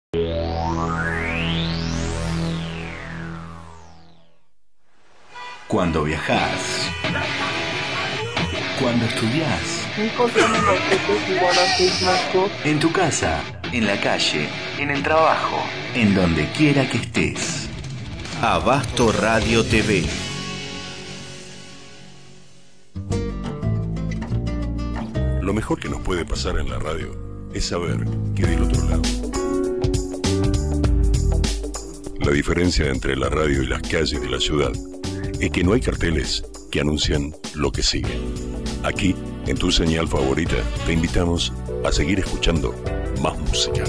Cuando viajás, cuando estudiás, en tu casa, en la calle, en el trabajo, en donde quiera que estés. Abasto Radio TV. Lo mejor que nos puede pasar en la radio es saber que del otro lado. La diferencia entre la radio y las calles de la ciudad es que no hay carteles que anuncian lo que sigue. Aquí, en tu señal favorita, te invitamos a seguir escuchando más música.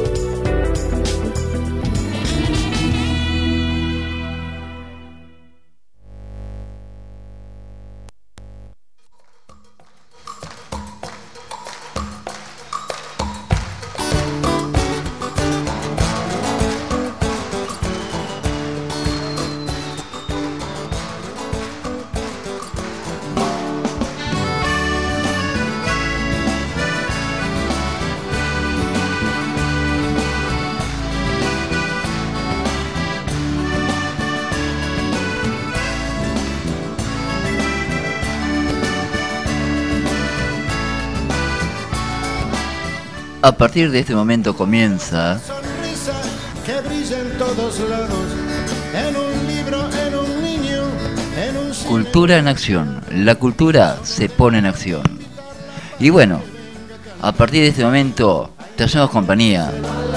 A partir de este momento comienza que brilla en todos lados, en un libro, en un niño, en un cine. Cultura en acción. La cultura se pone en acción. Y bueno, a partir de este momento te hacemos compañía.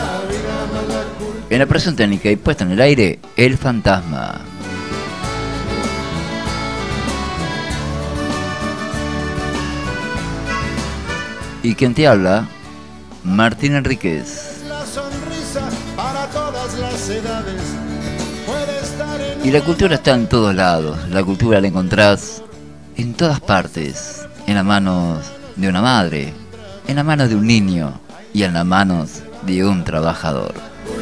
En la operación técnica y puesta en el aire, el fantasma. ¿Y quién te habla? Martín Enríquez. La sonrisa para todas las edades. Puede estar en Y la cultura está en todos lados. La cultura la encontrás en todas partes. En las manos de una madre, en las manos de un niño y en las manos de un trabajador.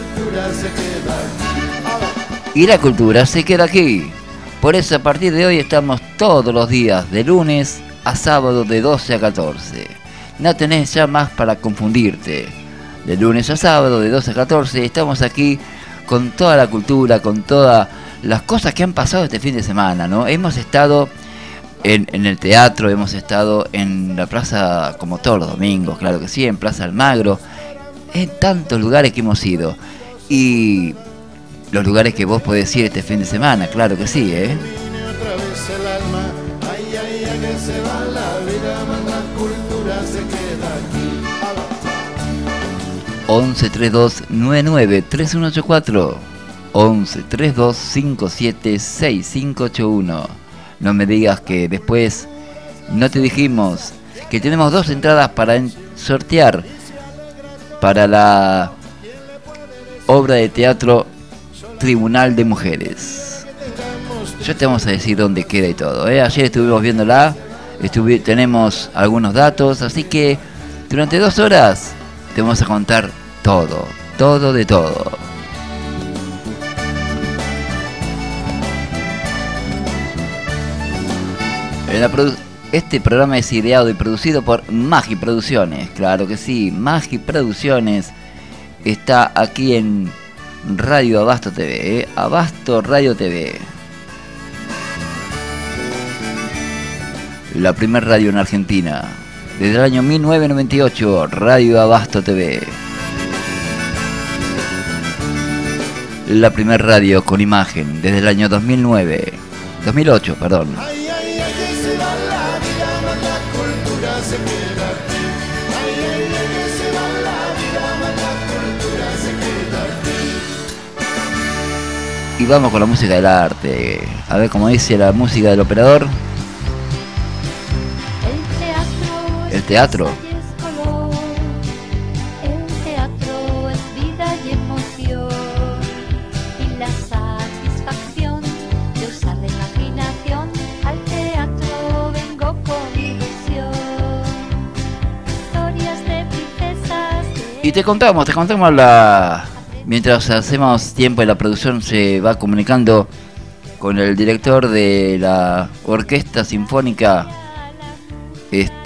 Y la cultura se queda aquí. Por eso a partir de hoy estamos todos los días de lunes a sábado de 12 a 14. No tenés ya más para confundirte. De lunes a sábado, de 12 a 14, estamos aquí con toda la cultura, con todas las cosas que han pasado este fin de semana, ¿no? Hemos estado en el teatro, hemos estado en la plaza, como todos los domingos, claro que sí, en Plaza Almagro, en tantos lugares que hemos ido. Y los lugares que vos podés ir este fin de semana, claro que sí, ¿eh? 11 32 99 3184 11 32 57 6581. No me digas que después no te dijimos que tenemos 2 entradas para sortear para la obra de teatro Tribunal de Mujeres. Ya te vamos a decir dónde queda y todo, ¿eh? Ayer estuvimos viéndola, tenemos algunos datos, así que durante 2 horas te vamos a contar todo de todo. Este programa es ideado y producido por Magi Producciones, claro que sí, Magi Producciones está aquí en Radio Abasto TV, Abasto Radio TV. La primer radio en Argentina, desde el año 1998, Radio Abasto TV. La primer radio con imagen, desde el año 2008, perdón. Y vamos con la música del arte. A ver cómo dice la música del operador. El teatro. El teatro es vida y emoción. Y la satisfacción de usar la imaginación. Al teatro vengo con ilusión. Historias de princesas. Y te contamos la... Mientras hacemos tiempo y la producción se va comunicando con el director de la Orquesta Sinfónica,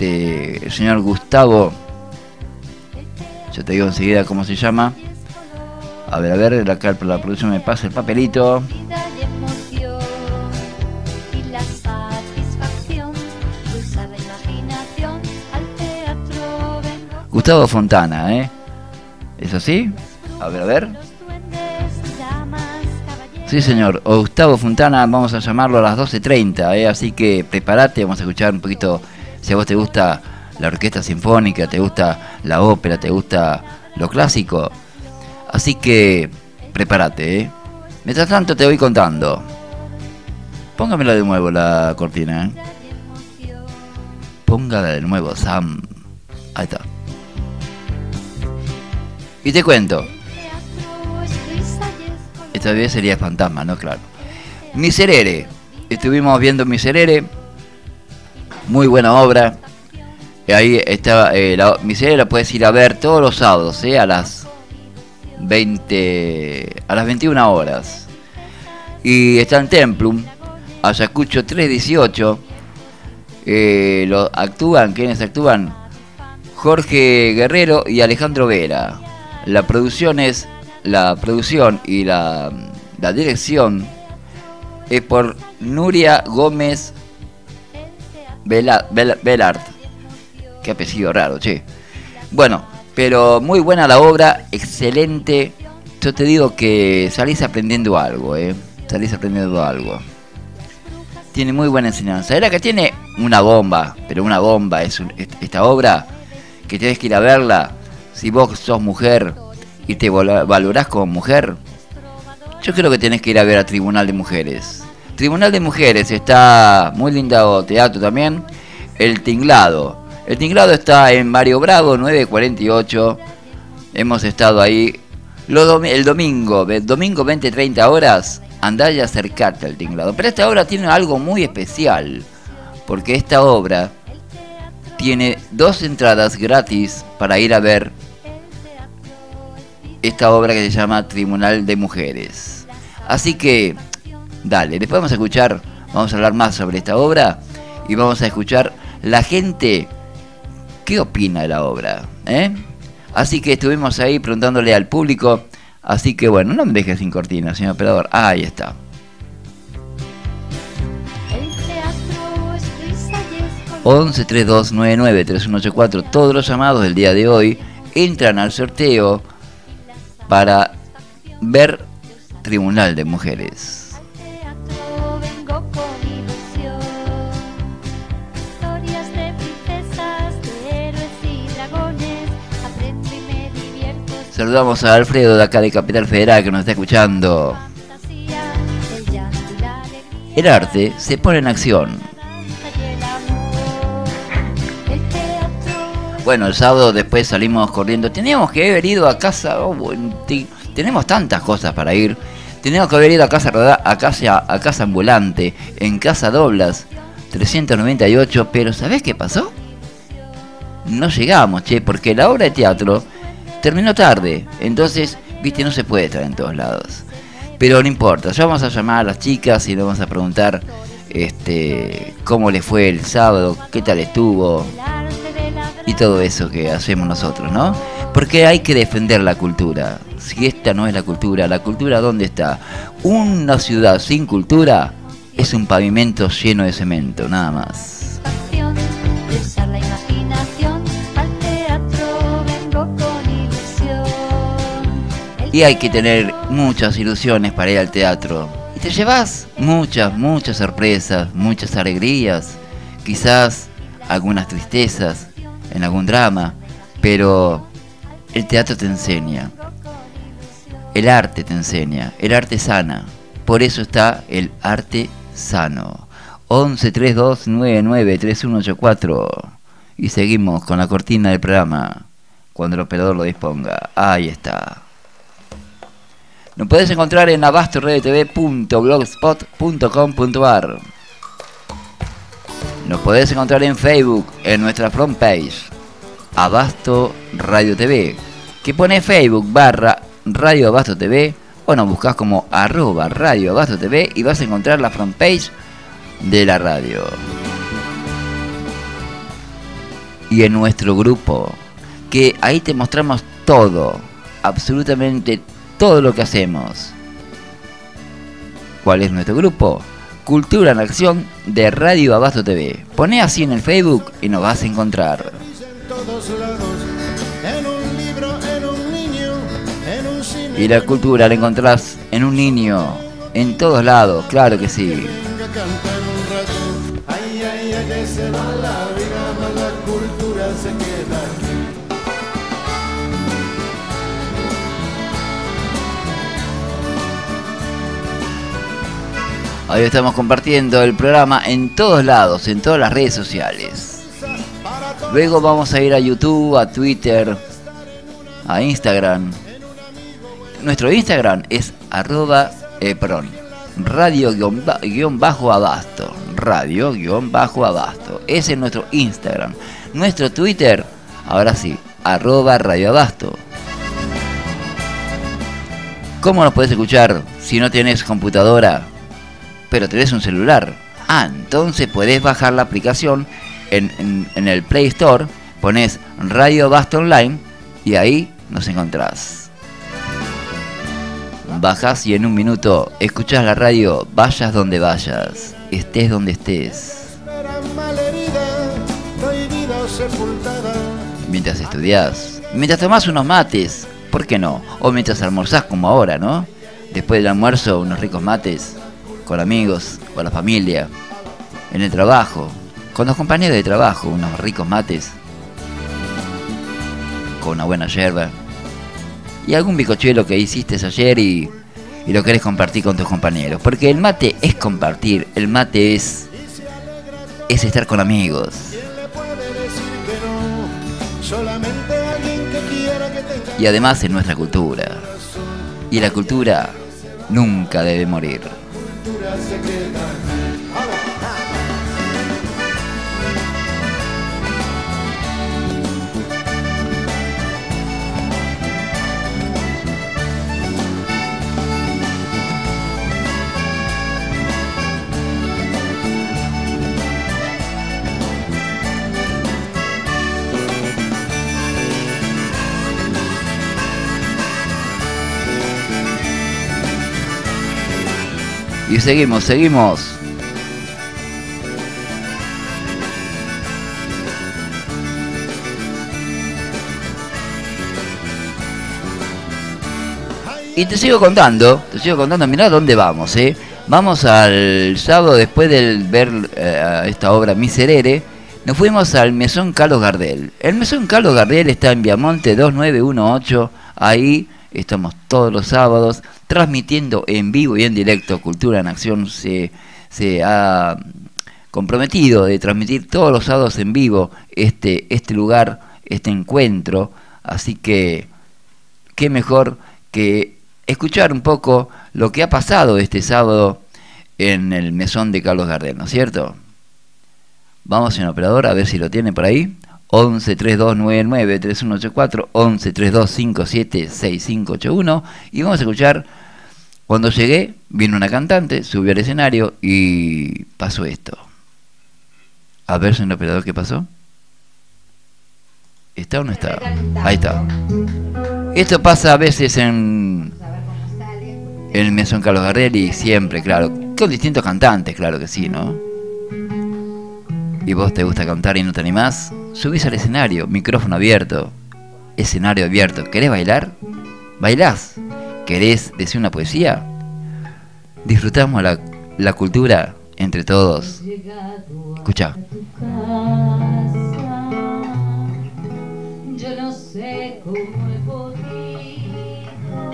el señor Gustavo, yo te digo enseguida cómo se llama, A ver, acá la producción me pasa el papelito. Vida y emoción y la satisfacción de usar la imaginación. Al teatro vengo. Gustavo Fontana, ¿eh? ¿Es así? A ver. Los duendes, damas, caballeros. Sí, señor. Gustavo Fontana, vamos a llamarlo a las 12:30, ¿eh? Así que prepárate, vamos a escuchar un poquito. Si a vos te gusta la orquesta sinfónica, te gusta la ópera, te gusta lo clásico. Así que prepárate, ¿eh? Mientras tanto te voy contando. Póngamela de nuevo la cortina, ¿eh? Póngala de nuevo, Sam. Ahí está. Y te cuento. Teatro es risa y es color. Esta vez sería fantasma, ¿no? Claro. Miserere. Estuvimos viendo Miserere. Muy buena obra. Ahí está. Miserere la puedes ir a ver todos los sábados, a las 21 horas. Y está en Templum, Ayacucho 318. ¿Quiénes actúan? Jorge Guerrero y Alejandro Vera. La producción y la dirección es por Nuria Gómez Velart. Qué apellido raro, che. Bueno, pero muy buena la obra, excelente. Yo te digo que salís aprendiendo algo, Salís aprendiendo algo. Tiene muy buena enseñanza. Era que tiene una bomba, pero una bomba es esta obra que tenés que ir a verla. Si vos sos mujer y te valorás como mujer, yo creo que tenés que ir a ver a Tribunal de Mujeres. Tribunal de Mujeres, está muy lindo teatro también. El Tinglado. El Tinglado está en Mario Bravo 948. Hemos estado ahí el domingo 20-30 horas. Andá y acercarte al Tinglado. Pero esta obra tiene algo muy especial, porque esta obra tiene 2 entradas gratis para ir a ver esta obra que se llama Tribunal de Mujeres. Así que, dale, después vamos a hablar más sobre esta obra y vamos a escuchar la gente qué opina de la obra, Así que estuvimos ahí preguntándole al público. Así que bueno, no me dejes sin cortina, señor operador. Ahí está. El teatro es risa y es color. 11 32 99 3184. Todos los llamados del día de hoy entran al sorteo para ver Tribunal de Mujeres. Teatro vengo con ilusión. Historias de princesas, de héroes y dragones. Aprendo y me divierto. Saludamos a Alfredo de acá de Capital Federal que nos está escuchando. Fantasía, el llanto y la alegría. El arte se pone en acción. Y el amor. El teatro es Bueno, el sábado después salimos corriendo. Teníamos que haber ido a casa. Tenemos tantas cosas para ir. Teníamos que haber ido a casa ambulante, en Casa Doblas 398. Pero ¿sabés qué pasó? No llegamos, porque la obra de teatro terminó tarde. Entonces, viste, no se puede estar en todos lados. Pero no importa, ya vamos a llamar a las chicas y le vamos a preguntar cómo les fue el sábado, qué tal estuvo. el arte de la Y todo eso que hacemos nosotros, ¿no? Porque hay que defender la cultura. Si esta no es la cultura ¿dónde está? Una ciudad sin cultura es un pavimento lleno de cemento, nada más. satisfacción de usar la imaginación. Al teatro vengo con ilusión. Y hay que tener muchas ilusiones para ir al teatro. Y te llevas muchas sorpresas, muchas alegrías, quizás algunas tristezas en algún drama, pero el teatro te enseña. El arte te enseña, el arte sana. Por eso está el arte sano. 11 32 99 3184. Y seguimos con la cortina del programa cuando el operador lo disponga. Ahí está. Nos puedes encontrar en abastoradiotv.blogspot.com.ar. Nos podés encontrar en Facebook, en nuestra front page, Abasto Radio TV, que pone Facebook /Radio Abasto TV, o nos buscas como @Radio Abasto TV y vas a encontrar la front page de la radio. Y en nuestro grupo, que ahí te mostramos todo, absolutamente todo lo que hacemos. ¿Cuál es nuestro grupo? Cultura en Acción de Radio Abasto TV. Poné así en el Facebook y nos vas a encontrar. Y la cultura la encontrás en un niño, en todos lados, claro que sí. Hoy estamos compartiendo el programa en todos lados, en todas las redes sociales. Luego vamos a ir a YouTube, a Twitter, a Instagram. Nuestro Instagram es radio-abasto. Radio-abasto. Ese es nuestro Instagram. Nuestro Twitter, ahora sí, @radioabasto. ¿Cómo nos puedes escuchar si no tienes computadora, pero tenés un celular? Entonces podés bajar la aplicación en el Play Store, ponés Radio Abasto Online y ahí nos encontrás. Bajás y en un minuto escuchás la radio, vayas donde vayas, estés donde estés. Mientras estudiás, mientras tomás unos mates, ¿por qué no? O mientras almorzás como ahora, ¿no? Después del almuerzo, unos ricos mates, con amigos, con la familia, en el trabajo, con los compañeros de trabajo, unos ricos mates, con una buena yerba. Y algún bizcochuelo que hiciste ayer y lo querés compartir con tus compañeros. Porque el mate es compartir, el mate es estar con amigos. Y además es nuestra cultura. Y la cultura nunca debe morir. Y seguimos. Y te sigo contando, mirá dónde vamos, Vamos al sábado después de ver esta obra Miserere, nos fuimos al Mesón Carlos Gardel. El Mesón Carlos Gardel está en Viamonte 2918, ahí estamos todos los sábados transmitiendo en vivo y en directo. Cultura en Acción se ha comprometido de transmitir todos los sábados en vivo este lugar, este encuentro. Así que qué mejor que escuchar un poco lo que ha pasado este sábado en el Mesón de Carlos Gardel, ¿no es cierto? Vamos en operador a ver si lo tiene por ahí. 11 3299 3184, 11 3257 6581, y vamos a escuchar. Cuando llegué, vino una cantante, subió al escenario y pasó esto. A ver, señor operador, ¿qué pasó? ¿Está o no está? Ahí está. Esto pasa a veces en el Mesón Carlos Gardel y siempre, claro, con distintos cantantes, claro que sí, ¿no? ¿Y vos te gusta cantar y no te animás? Subís al escenario, micrófono abierto, escenario abierto. ¿Querés bailar? ¿Bailás? ¿Querés decir una poesía? Disfrutamos la cultura entre todos. Escuchá. Yo no sé cómo he podido,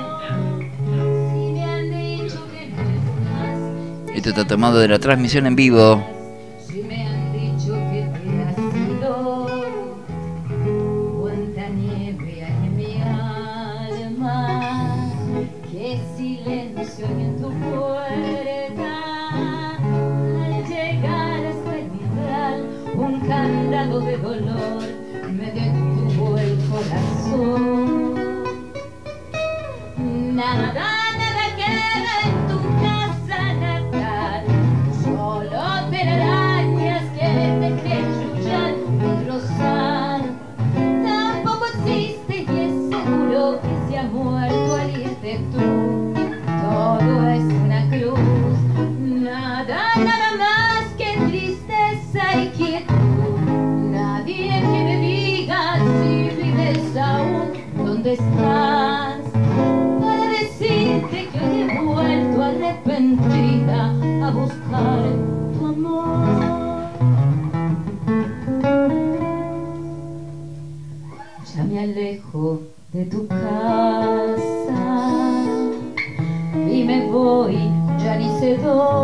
si me han dicho que no estás. Esto está tomado de la transmisión en vivo. Si me han dicho que te has ido, cuánta nieve hay en mi alma, qué silencio hay en tu puerta. Al llegar hasta el umbral, un candado de dolor me detuvo el corazón. Nada queda en tu casa natal, solo telarañas que te creyuyan y rozan. Tampoco existe y es seguro que se ha muerto al irte tú. buscar tu amor. Ya me alejo de tu casa y me voy, ya ni sé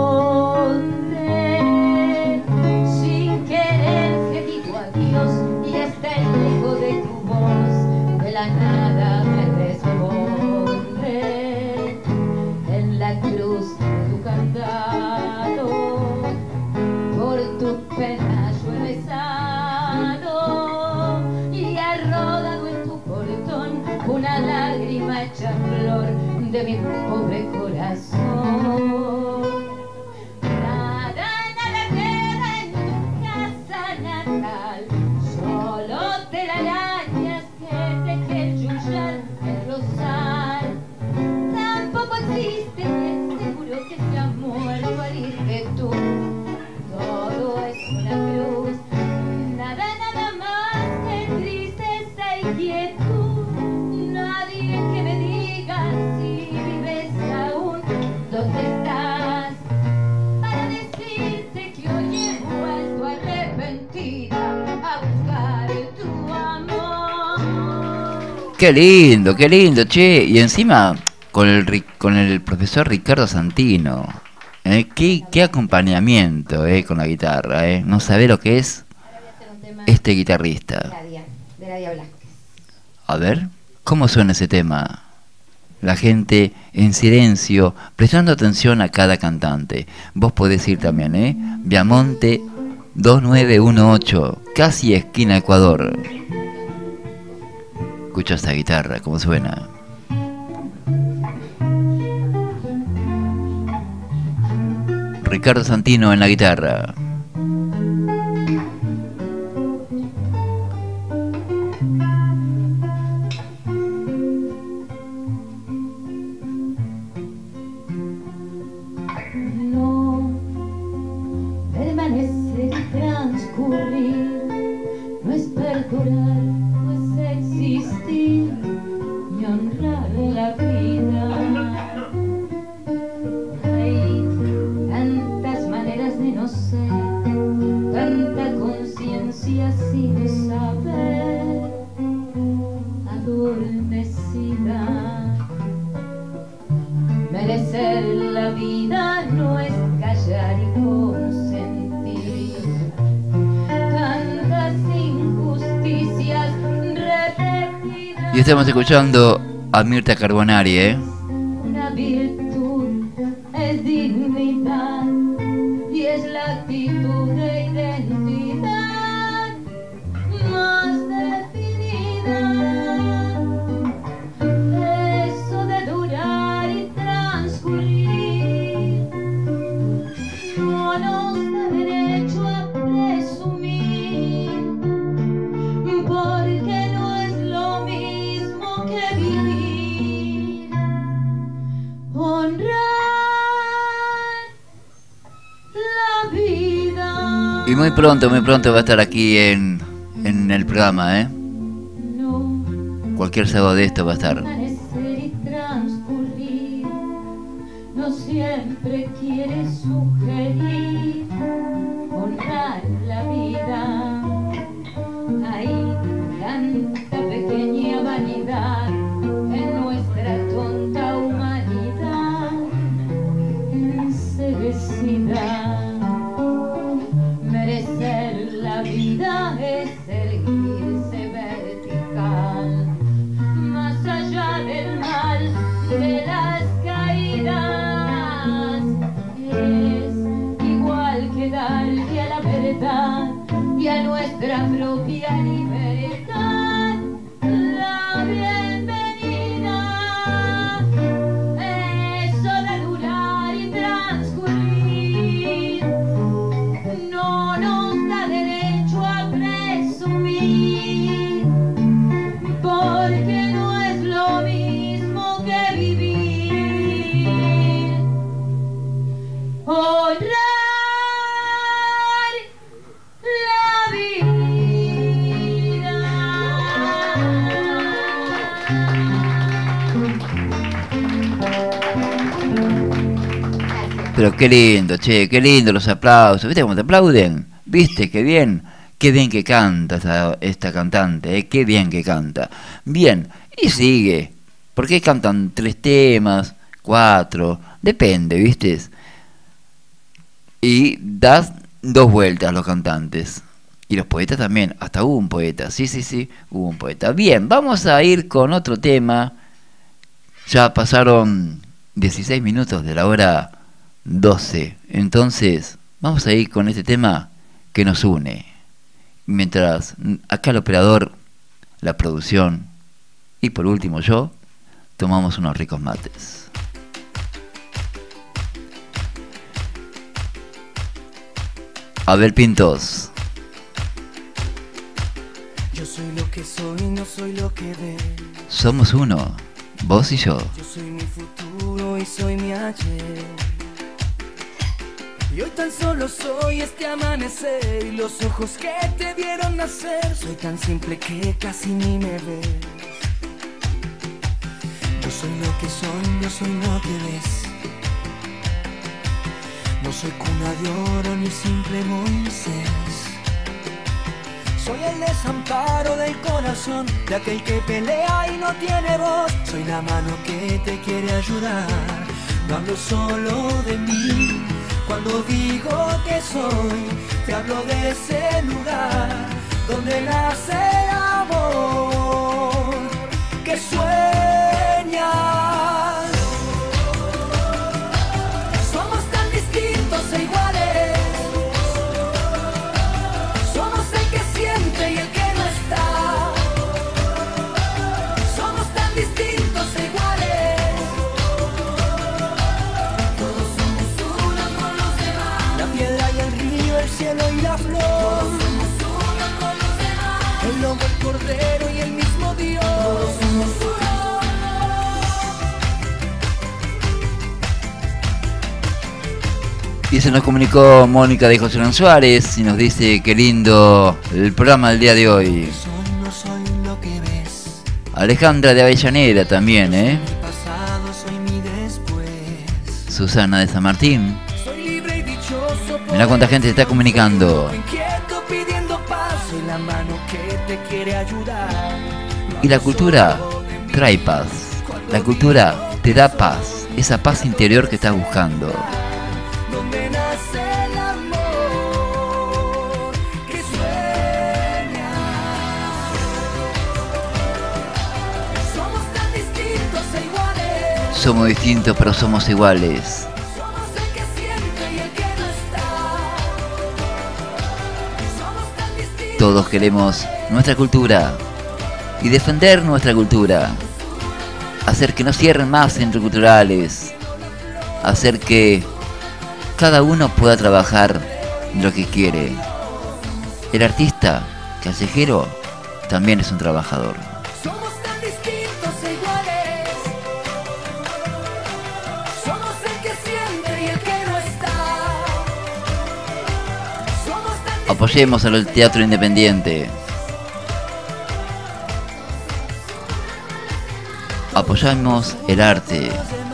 dónde. Sin querer te digo adiós y hasta el eco de tu voz de la nada me responde. En la cruz de tu candado, por tu pena yo he besado y ha rodado en tu portón una lágrima hecha flor de mi pobre corazón. Nada, nada queda en tu casa natal, solo telarañas que teje el yuyar el rosal. Tampoco existe y es seguro que se ha muerto al irte tú. Todo es una cruz, nada, nada más que tristeza y quietud. Nadie que me diga si vives aún, dónde estás, para decirte que hoy he vuelto arrepentida a buscar tu amor. Qué lindo, che. Y encima con el profesor Ricardo Santino. Qué acompañamiento con la guitarra. No sabe lo que es este guitarrista. De la Dia Blasquez. A ver, ¿cómo suena ese tema? La gente en silencio, prestando atención a cada cantante. Vos podés ir también, Viamonte 2918, casi esquina Ecuador. Escucha esta guitarra, cómo suena. Ricardo Santino en la guitarra. No permanece transcurrir, no es perdurar, no es existir, ni honrar la vida. Hay tantas maneras de no ser, tanta conciencia sin saber, adormecida. Merecer la vida no es callar y consentir tantas injusticias repetidas. Y estamos escuchando a Mirta Carbonari, Una virtud es dignidad y es la actitud de identidad más definida. Eso de durar y transcurrir no nos da derecho a presumir, porque no es lo mismo que vivir. Honrar la vida. Y muy pronto va a estar aquí en el programa, No Cualquier sábado de esto va a estar. permanecer y transcurrir, no siempre quiere sugerir honrar la vida. Hay tanta pequeña vanidad en nuestra tonta humanidad enseguecida. Merecer la vida es erguirse vertical, más allá del mal, de las caídas. Es igual que darle a la verdad y a nuestra propia libertad la bienvenida. Eso de durar y transcurrir no nos da derecho a presumir, porque no es lo mismo que vivir. Honrar la vida. Gracias. Pero qué lindo, che, qué lindo los aplausos. ¿Viste cómo te aplauden? ¿Viste? Qué bien que canta esta cantante, qué bien que canta. Bien, y sigue. ¿Por qué cantan 3 temas, 4? Depende, ¿viste? Y das 2 vueltas los cantantes. Y los poetas también, hasta hubo un poeta, sí, hubo un poeta. Bien, vamos a ir con otro tema. Ya pasaron 16 minutos de la hora 12. Entonces, vamos a ir con este tema que nos une. Mientras acá el operador, la producción y por último yo, tomamos unos ricos mates. Abel Pintos. Yo soy lo que soy, no soy lo que ves. Somos uno, vos y yo. Yo soy mi futuro y soy mi ayer. Y hoy tan solo soy este amanecer y los ojos que te vieron nacer. Soy tan simple que casi ni me ves. Yo soy lo que soy, no soy lo que ves. No soy cuna de oro ni simple Moisés. Soy el desamparo del corazón de aquel que pelea y no tiene voz. Soy la mano que te quiere ayudar. No hablo solo de mí. Cuando digo que soy, te hablo de ese lugar donde nace el amor que sueñas. Somos tan distintos e iguales. Somos el que siente y el que no está. Somos tan distintos e iguales. Todos somos uno con los demás. La piedra y el río, el cielo y la flor. Todos somos uno con los demás. El lobo, el cordero y el mismo Dios. Todos somos uno. Y se nos comunicó Mónica de José Luis Suárez y nos dice qué lindo el programa del día de hoy. No soy lo que ves. Alejandra de Avellaneda también, Mi pasado soy mi después. Susana de San Martín. Soy libre y dichoso. Mirá cuánta gente se está comunicando. Inquieto pidiendo paz. Soy la mano que te quiere ayudar. Y la cultura trae paz. La cultura te da paz. Esa paz interior que estás buscando. Donde nace el amor que sueña. Somos tan distintos e iguales. Somos distintos pero somos iguales. Somos el que siente y el que no está. Somos tan distintos. Todos queremos nuestra cultura y defender nuestra cultura. Hacer que no cierren más centros culturales. Hacer que cada uno pueda trabajar lo que quiere. El artista callejero también es un trabajador. Somos tan distintos e iguales. Somos el que siente y el que no está. Somos tan Apoyemos al teatro independiente. Apoyamos el arte.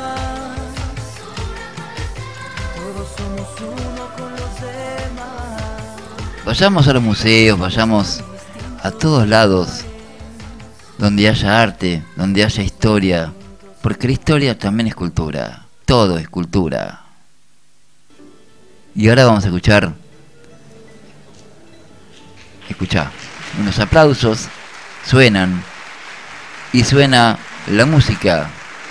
Todos somos uno con los demás. Vayamos a los museos, vayamos a todos lados donde haya arte, donde haya historia, porque la historia también es cultura, todo es cultura. Y ahora vamos a escuchá, unos aplausos suenan y suena la música.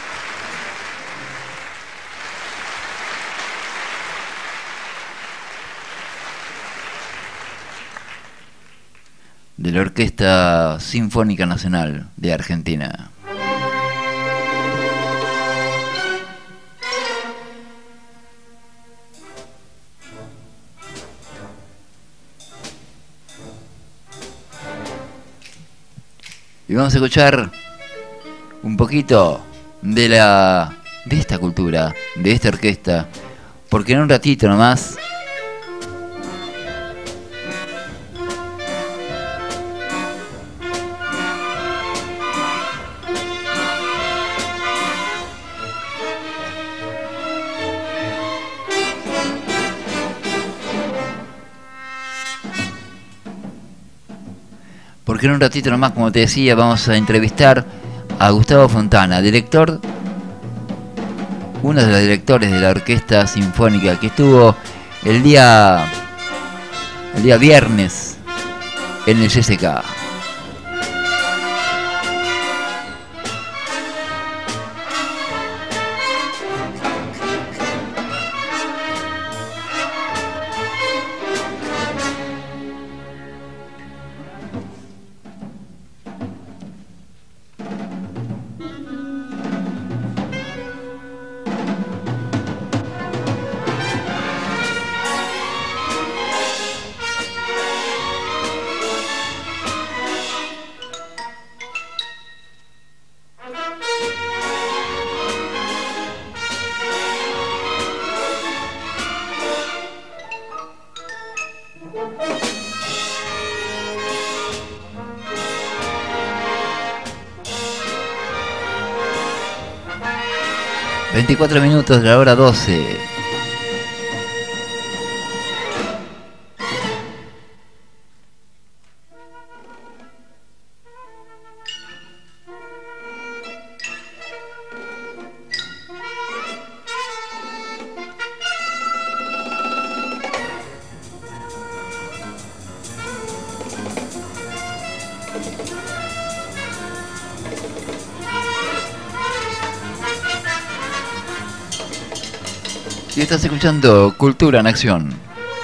De la Orquesta Sinfónica Nacional de Argentina. Y vamos a escuchar un poquito de esta cultura, de esta orquesta, porque en un ratito nomás porque en un ratito nomás, como te decía, vamos a entrevistar a Gustavo Fontana, director, uno de los directores de la Orquesta Sinfónica, que estuvo el día viernes en el CCK. ...24 minutos de la hora 12... Y estás escuchando Cultura en Acción.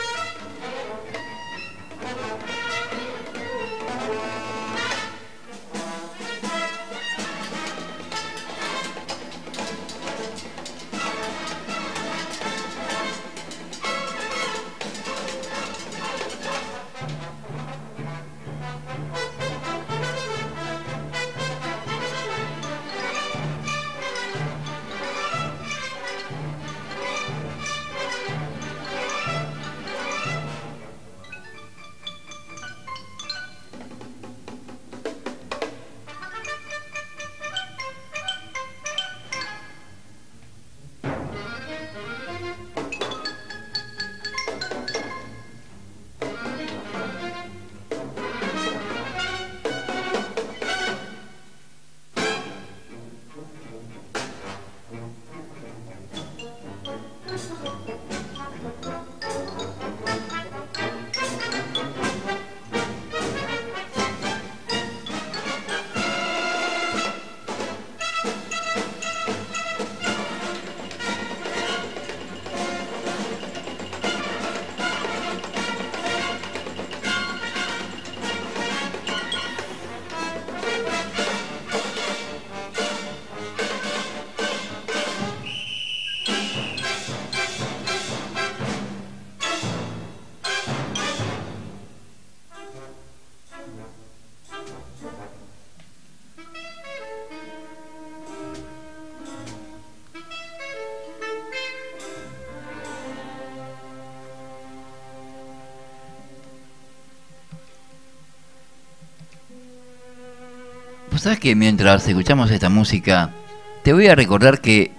¿Sabes que mientras escuchamos esta música, te voy a recordar que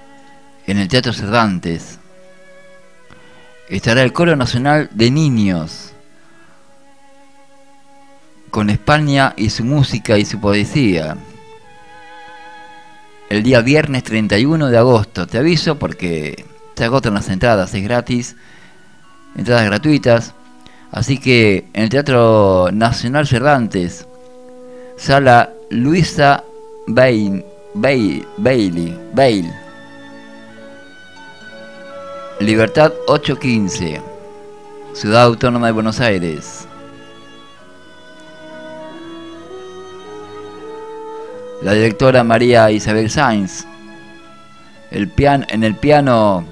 en el Teatro Cervantes estará el Coro Nacional de Niños con España y su música y su poesía el día viernes 31 de agosto? Te aviso porque se agotan las entradas, es gratis, entradas gratuitas. Así que en el Teatro Nacional Cervantes, sala Luisa Bailey, Libertad 815, Ciudad Autónoma de Buenos Aires. La directora María Isabel Sainz. En el piano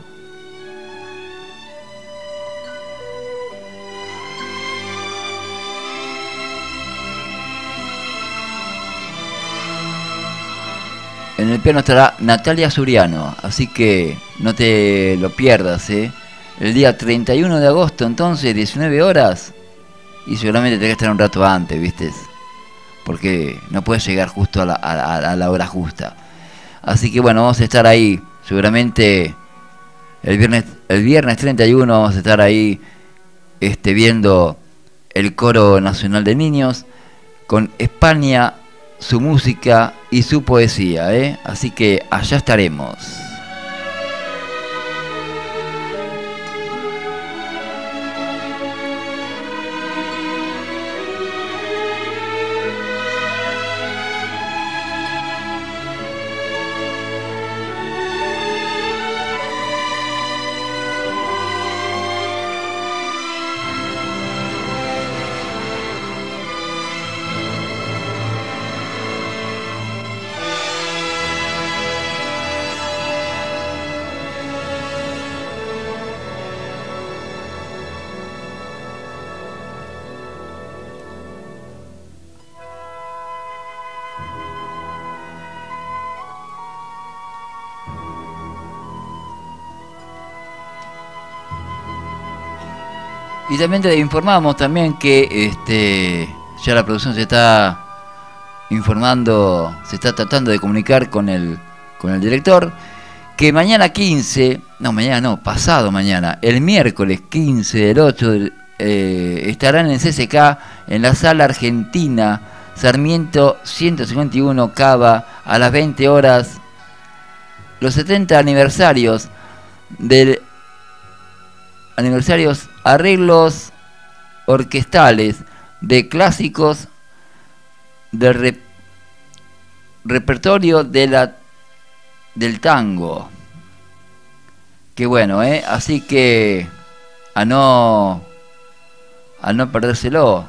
estará Natalia Suriano, así que no te lo pierdas, ¿eh? El día 31 de agosto, entonces, 19 horas, y seguramente tenés que estar un rato antes, ¿viste? Porque no puedes llegar justo a la hora justa. Así que bueno, vamos a estar ahí, seguramente el viernes 31 vamos a estar ahí viendo el Coro Nacional de Niños con España, su música y su poesía, ¿eh? Así que allá estaremos. Y también te informamos también que ya la producción se está informando, se está tratando de comunicar con el director, que mañana 15, pasado mañana, el miércoles 15 del 8, estarán en el CCK, en la Sala Argentina, Sarmiento 151, Cava, a las 20 horas, los 70 aniversarios arreglos orquestales de clásicos del repertorio del tango. Qué bueno, así que a no perdérselo.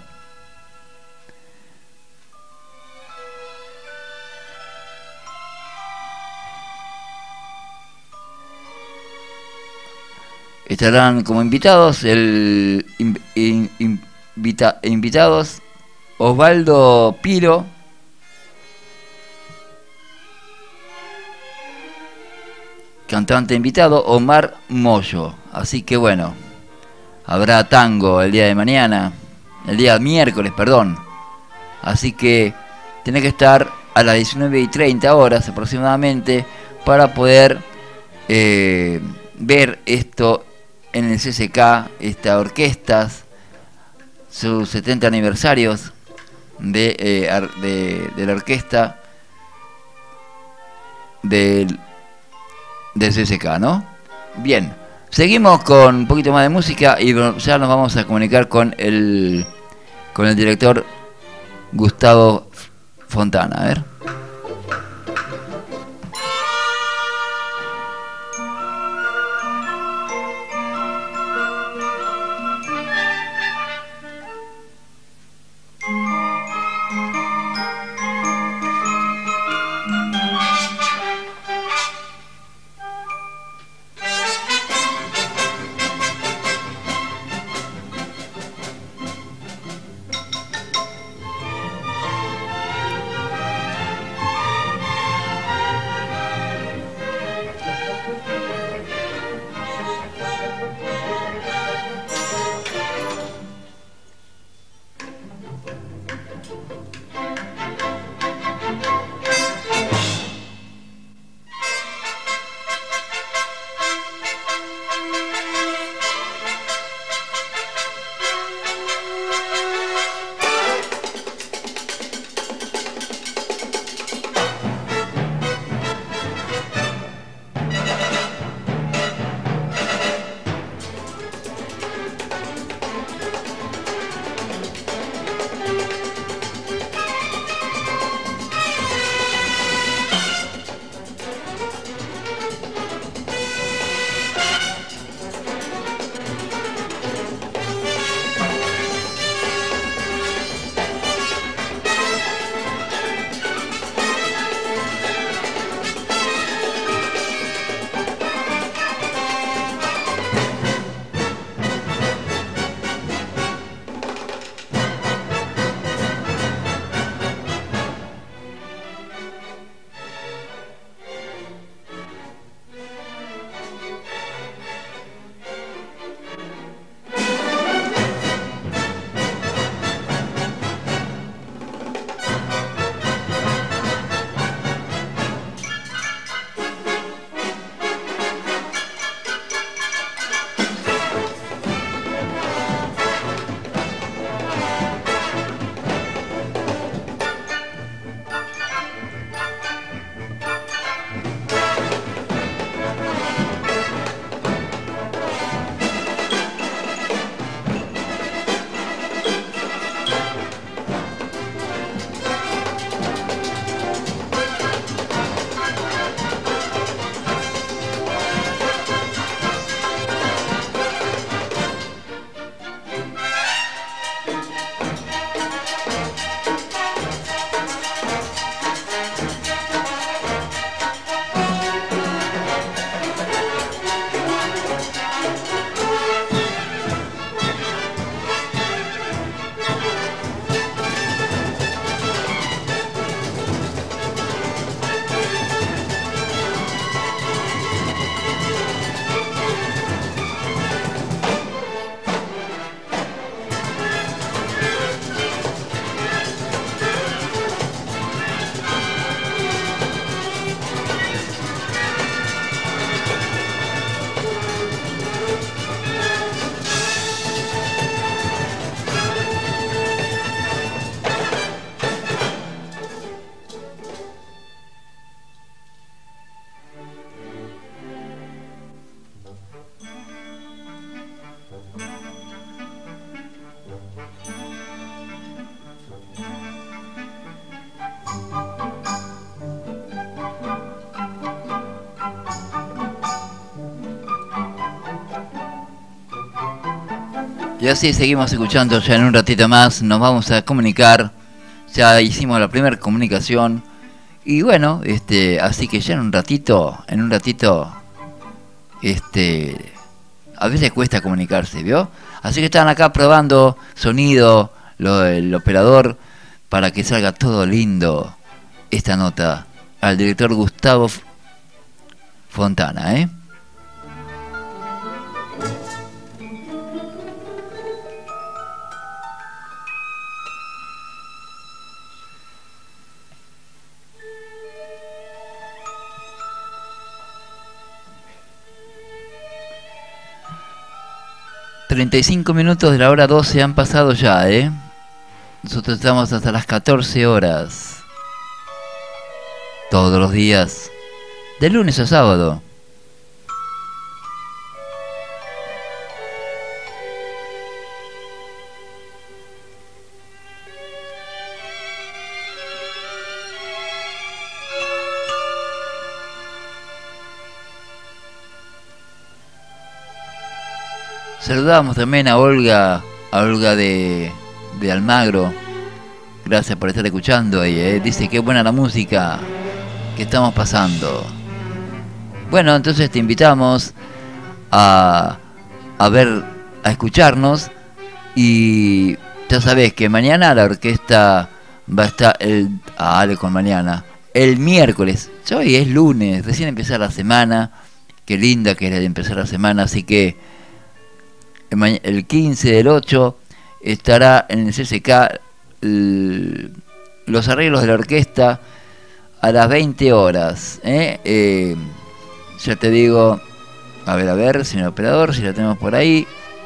Estarán como invitados invitados Osvaldo Piro, cantante invitado Omar Moyo. Así que bueno, habrá tango el día miércoles, perdón. Así que tenés que estar a las 19:30 horas aproximadamente para poder ver esto en el CCK, estas orquestas, sus 70 aniversarios de la orquesta del CCK, ¿no? Bien, seguimos con un poquito más de música y ya nos vamos a comunicar con el director Gustavo Fontana. A ver. Y así seguimos escuchando. Ya en un ratito más nos vamos a comunicar. Ya hicimos la primera comunicación. Y bueno, así que ya en un ratito, a veces cuesta comunicarse, ¿vio? Así que están acá probando sonido, el operador, para que salga todo lindo esta nota al director Gustavo Fontana, ¿eh? ...35 minutos de la hora 12 han pasado ya, ¿eh? Nosotros estamos hasta las 14 horas. Todos los días. De lunes a sábado. Saludamos también a Olga de Almagro. Gracias por estar escuchando ahí, dice que buena la música que estamos pasando. Bueno, entonces te invitamos a escucharnos, y ya sabés que mañana la orquesta va a estar con mañana, el miércoles. Hoy es lunes, recién empezar la semana. Qué linda que es de empezar la semana, así que el 15 del 8 estará en el CCK los arreglos de la orquesta a las 20 horas. Ya te digo, a ver, señor operador, si lo tenemos por ahí.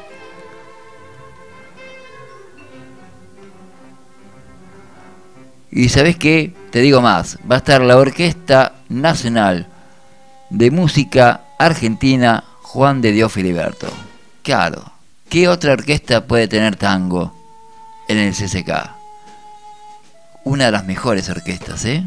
Y ¿sabés qué? Te digo más, va a estar la Orquesta Nacional de Música Argentina Juan de Dios Filiberto. Claro, ¿qué otra orquesta puede tener tango en el CCK? Una de las mejores orquestas, ¿eh?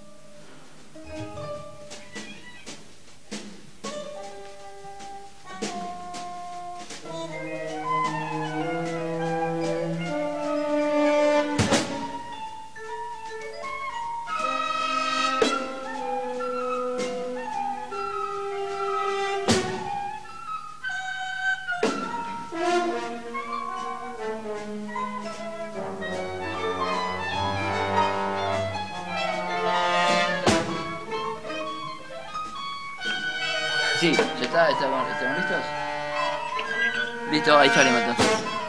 Sí, ¿ya estamos listos? Listo, ahí salimos entonces.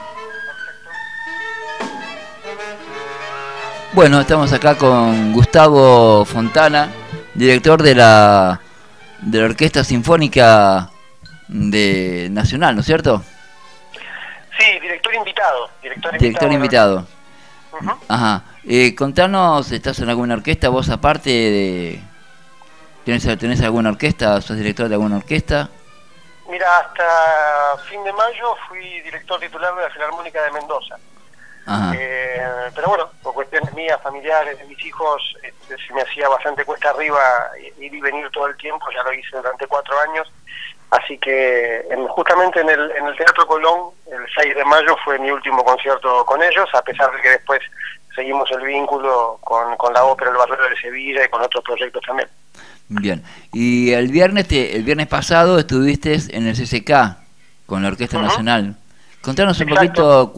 Bueno, estamos acá con Gustavo Fontana, director de la Orquesta Sinfónica Nacional, ¿no es cierto? Sí, director invitado. Director invitado. Uh-huh. Ajá. Contanos, ¿estás en alguna orquesta vos aparte de...? ¿Tenés alguna orquesta? ¿Sos director de alguna orquesta? Mira, hasta fin de mayo fui director titular de la Filarmónica de Mendoza. Pero bueno, por cuestiones mías, familiares, de mis hijos, se me hacía bastante cuesta arriba ir y venir todo el tiempo. Ya lo hice durante 4 años. Así que justamente en el Teatro Colón, el 6 de mayo, fue mi último concierto con ellos, a pesar de que después seguimos el vínculo con la ópera El Barrio de Sevilla y con otros proyectos también. Bien, y el viernes pasado estuviste en el CCK con la Orquesta Nacional. Contanos un poquito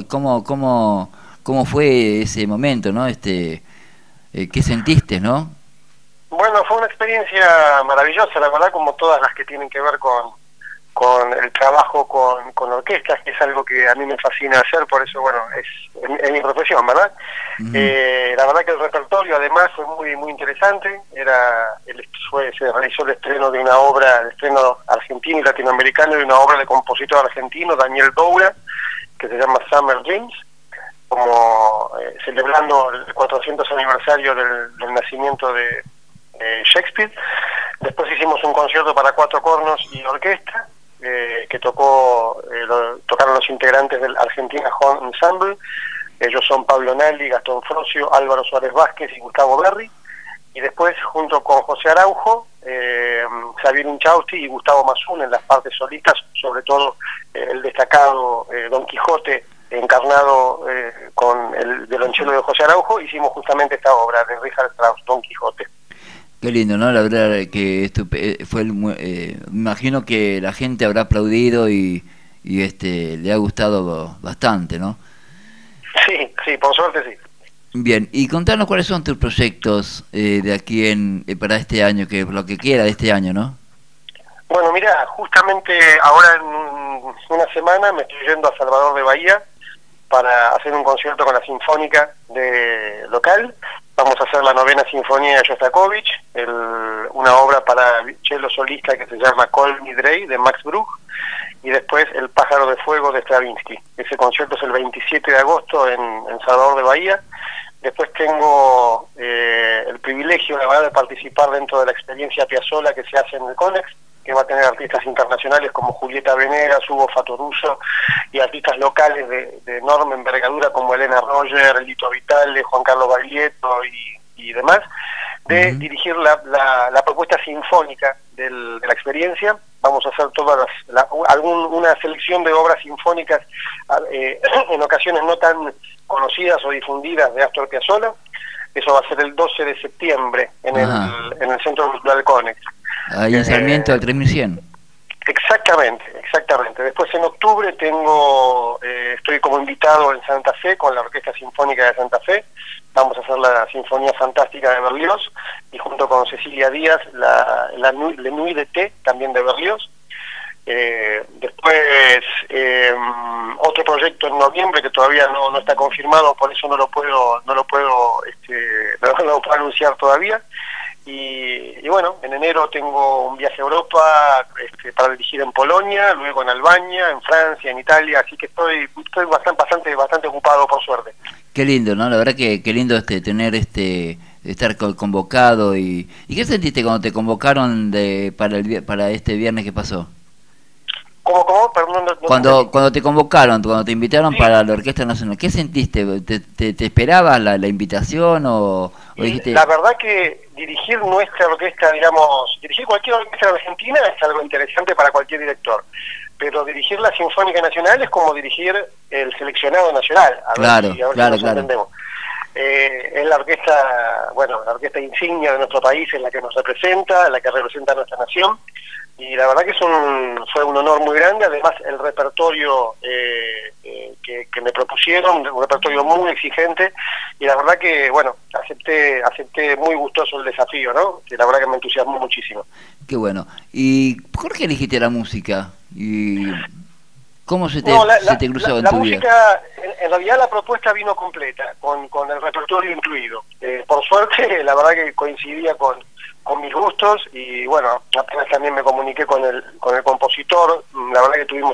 cómo fue ese momento, ¿no? ¿Qué sentiste, no? Bueno, fue una experiencia maravillosa, la verdad, como todas las que tienen que ver con el trabajo con orquestas, que es algo que a mí me fascina hacer, por eso, bueno, es mi profesión, ¿verdad? La verdad que el repertorio además fue muy muy interesante. Se realizó el estreno de una obra, el estreno argentino y latinoamericano de una obra de compositor argentino, Daniel Doura, que se llama Summer Dreams, como celebrando el 400 aniversario del nacimiento de Shakespeare. Después hicimos un concierto para 4 cornos y orquesta, que tocaron los integrantes del Argentina Horn Ensemble. Ellos son Pablo Naldi, Gastón Frocio, Álvaro Suárez Vázquez y Gustavo Berri. y después junto con José Araujo, Xavier Inchausti y Gustavo Mazún en las partes solistas, sobre todo el destacado Don Quijote, encarnado con el violonchelo de José Araujo, hicimos justamente esta obra de Richard Strauss, Don Quijote. Qué lindo, ¿no? La verdad que fue me imagino que la gente habrá aplaudido y le ha gustado bastante, ¿no? Sí, por suerte sí. Bien, y contanos cuáles son tus proyectos de aquí para este año, que lo que queda de este año, ¿no? Bueno, mira, justamente ahora en una semana me estoy yendo a Salvador de Bahía para hacer un concierto con la Sinfónica local. Vamos a hacer la 9ª Sinfonía de Shostakovich, una obra para cello solista que se llama Kol Nidrei de Max Bruch, y después El pájaro de fuego de Stravinsky. Ese concierto es el 27 de agosto en Salvador de Bahía. Después tengo el privilegio, la verdad, de participar dentro de la experiencia Piazzolla que se hace en el Conex, que va a tener artistas internacionales como Julieta Venegas, Hugo Fatoruso, y artistas locales de enorme envergadura como Elena Roger, Lito Vitale, Juan Carlos Baglietto y demás, de dirigir la propuesta sinfónica de la experiencia. Vamos a hacer todas una selección de obras sinfónicas en ocasiones no tan conocidas o difundidas de Astor Piazzolla. Eso va a ser el 12 de septiembre en el Centro Cultural Conex. Ahí en Sarmiento al 3100. Exactamente. Después en octubre estoy como invitado en Santa Fe con la Orquesta Sinfónica de Santa Fe. Vamos a hacer la Sinfonía Fantástica de Berlioz y junto con Cecilia Díaz la Nuit de Té, también de Berlioz. Después otro proyecto en noviembre que todavía no está confirmado, por eso no lo puedo anunciar todavía. Y bueno, en enero tengo un viaje a Europa para dirigir en Polonia, luego en Albania, en Francia, en Italia, así que estoy bastante ocupado, por suerte. Qué lindo, ¿no? La verdad que qué lindo tener estar convocado. ¿Y qué sentiste cuando te convocaron para este viernes que pasó? ¿Cómo? Perdón, cuando te convocaron, cuando te invitaron para la Orquesta Nacional, ¿qué sentiste? ¿Te esperabas la invitación o dijiste? La verdad que dirigir nuestra orquesta, dirigir cualquier orquesta en Argentina es algo interesante para cualquier director, pero dirigir la Sinfónica Nacional es como dirigir el seleccionado nacional. Claro. Entendemos. Es la orquesta insignia de nuestro país, es la que nos representa, la que representa a nuestra nación. Y la verdad que fue un honor muy grande. Además, el repertorio que me propusieron, un repertorio muy exigente, y la verdad que, bueno, acepté muy gustoso el desafío, ¿no? Que la verdad que me entusiasmó muchísimo. Qué bueno. ¿Y por qué elegiste la música? ¿Y cómo se te cruzó en tu vida? La música, en realidad la propuesta vino completa, con el repertorio incluido. Por suerte, la verdad que coincidía con mis gustos, y bueno, apenas también me comuniqué con el compositor. La verdad que tuvimos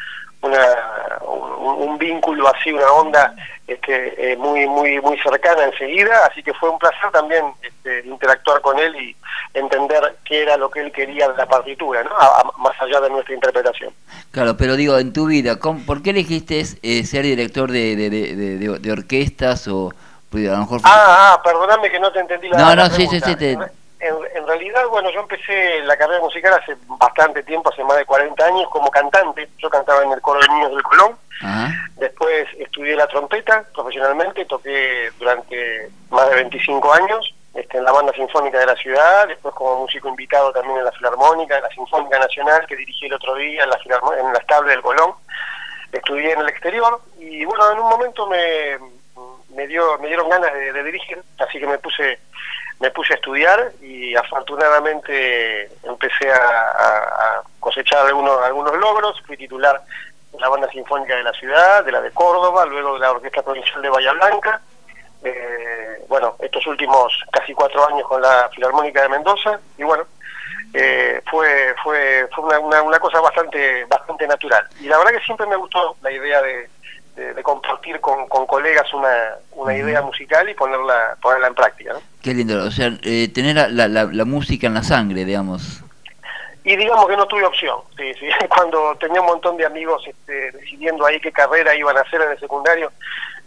un vínculo así, una onda muy cercana enseguida, así que fue un placer también interactuar con él y entender qué era lo que él quería de la partitura, ¿no? Más allá de nuestra interpretación. Claro, pero digo, en tu vida, ¿por qué elegiste ser director de orquestas o pues, a lo mejor? Perdóname que no te entendí la pregunta. Sí. En realidad, bueno, yo empecé la carrera musical hace bastante tiempo, hace más de 40 años, como cantante. Yo cantaba en el coro de niños del Colón. Después estudié la trompeta profesionalmente, toqué durante más de 25 años en la banda sinfónica de la ciudad, después como músico invitado también en la Filarmónica, en la Sinfónica Nacional, que dirigí el otro día en la estable del Colón. Estudié en el exterior y bueno, en un momento me dieron ganas de dirigir, así que me puse a estudiar y afortunadamente empecé a cosechar algunos logros. Fui titular de la banda sinfónica de la ciudad, de la de Córdoba, luego de la Orquesta Provincial de Bahía Blanca. Bueno, estos últimos casi 4 años con la Filarmónica de Mendoza, y bueno, fue una cosa bastante natural. Y la verdad que siempre me gustó la idea de compartir con colegas una idea musical y ponerla en práctica, ¿no? Qué lindo, o sea, tener la música en la sangre, digamos. Y digamos que no tuve opción, sí. Cuando tenía un montón de amigos decidiendo ahí qué carrera iban a hacer en el secundario,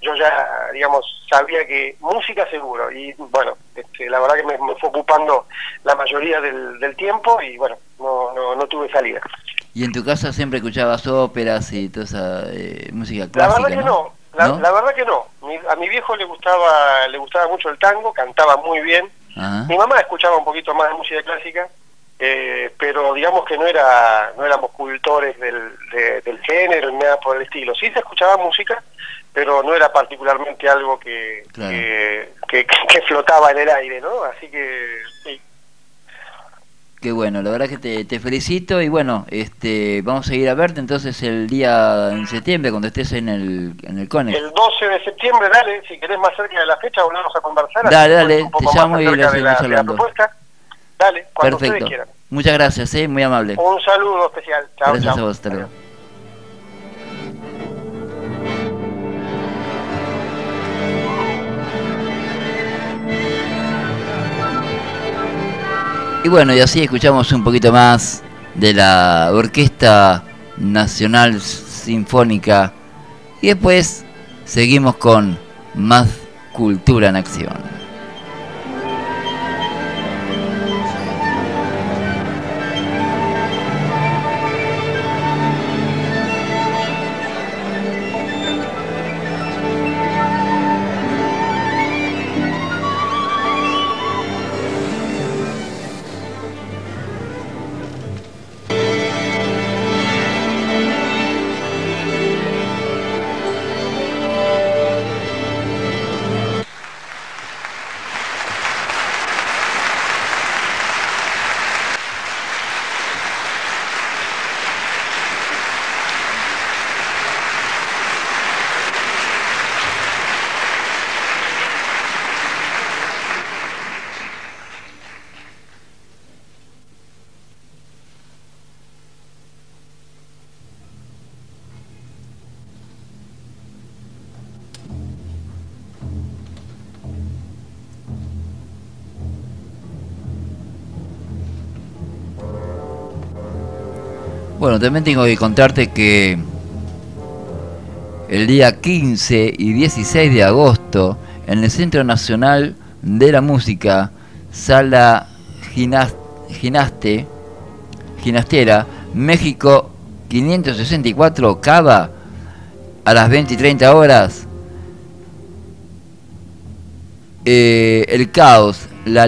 yo ya, digamos, sabía que música seguro, y bueno, la verdad que me fue ocupando la mayoría del tiempo, y bueno, no tuve salida. ¿Y en tu casa siempre escuchabas óperas y toda esa música La clásica? verdad que no, la verdad que no. A mi viejo le gustaba mucho el tango, cantaba muy bien. Ajá. Mi mamá escuchaba un poquito más de música clásica, pero digamos que no éramos cultores del género ni nada por el estilo. Sí se escuchaba música, pero no era particularmente algo que flotaba en el aire, ¿no? Así que sí. Qué bueno, la verdad que te felicito, y bueno, vamos a ir a verte entonces el día en septiembre cuando estés en el CONEX. El 12 de septiembre, dale, si querés más cerca de la fecha volvemos a conversar. Dale, un poco te más llamo y acerca lo de la seguimos hablando. propuesta. Dale, cuando Perfecto. ustedes quieran. Muchas gracias, muy amable. Un saludo especial. Chao, Gracias chao. a vos, hasta luego. Y bueno, y así escuchamos un poquito más de la Orquesta Nacional Sinfónica, y después seguimos con más Cultura en Acción. Bueno, también tengo que contarte que el día 15 y 16 de agosto, en el Centro Nacional de la Música, Sala Ginastera, México 564, Cava, a las 20 y 30 horas, El Caos,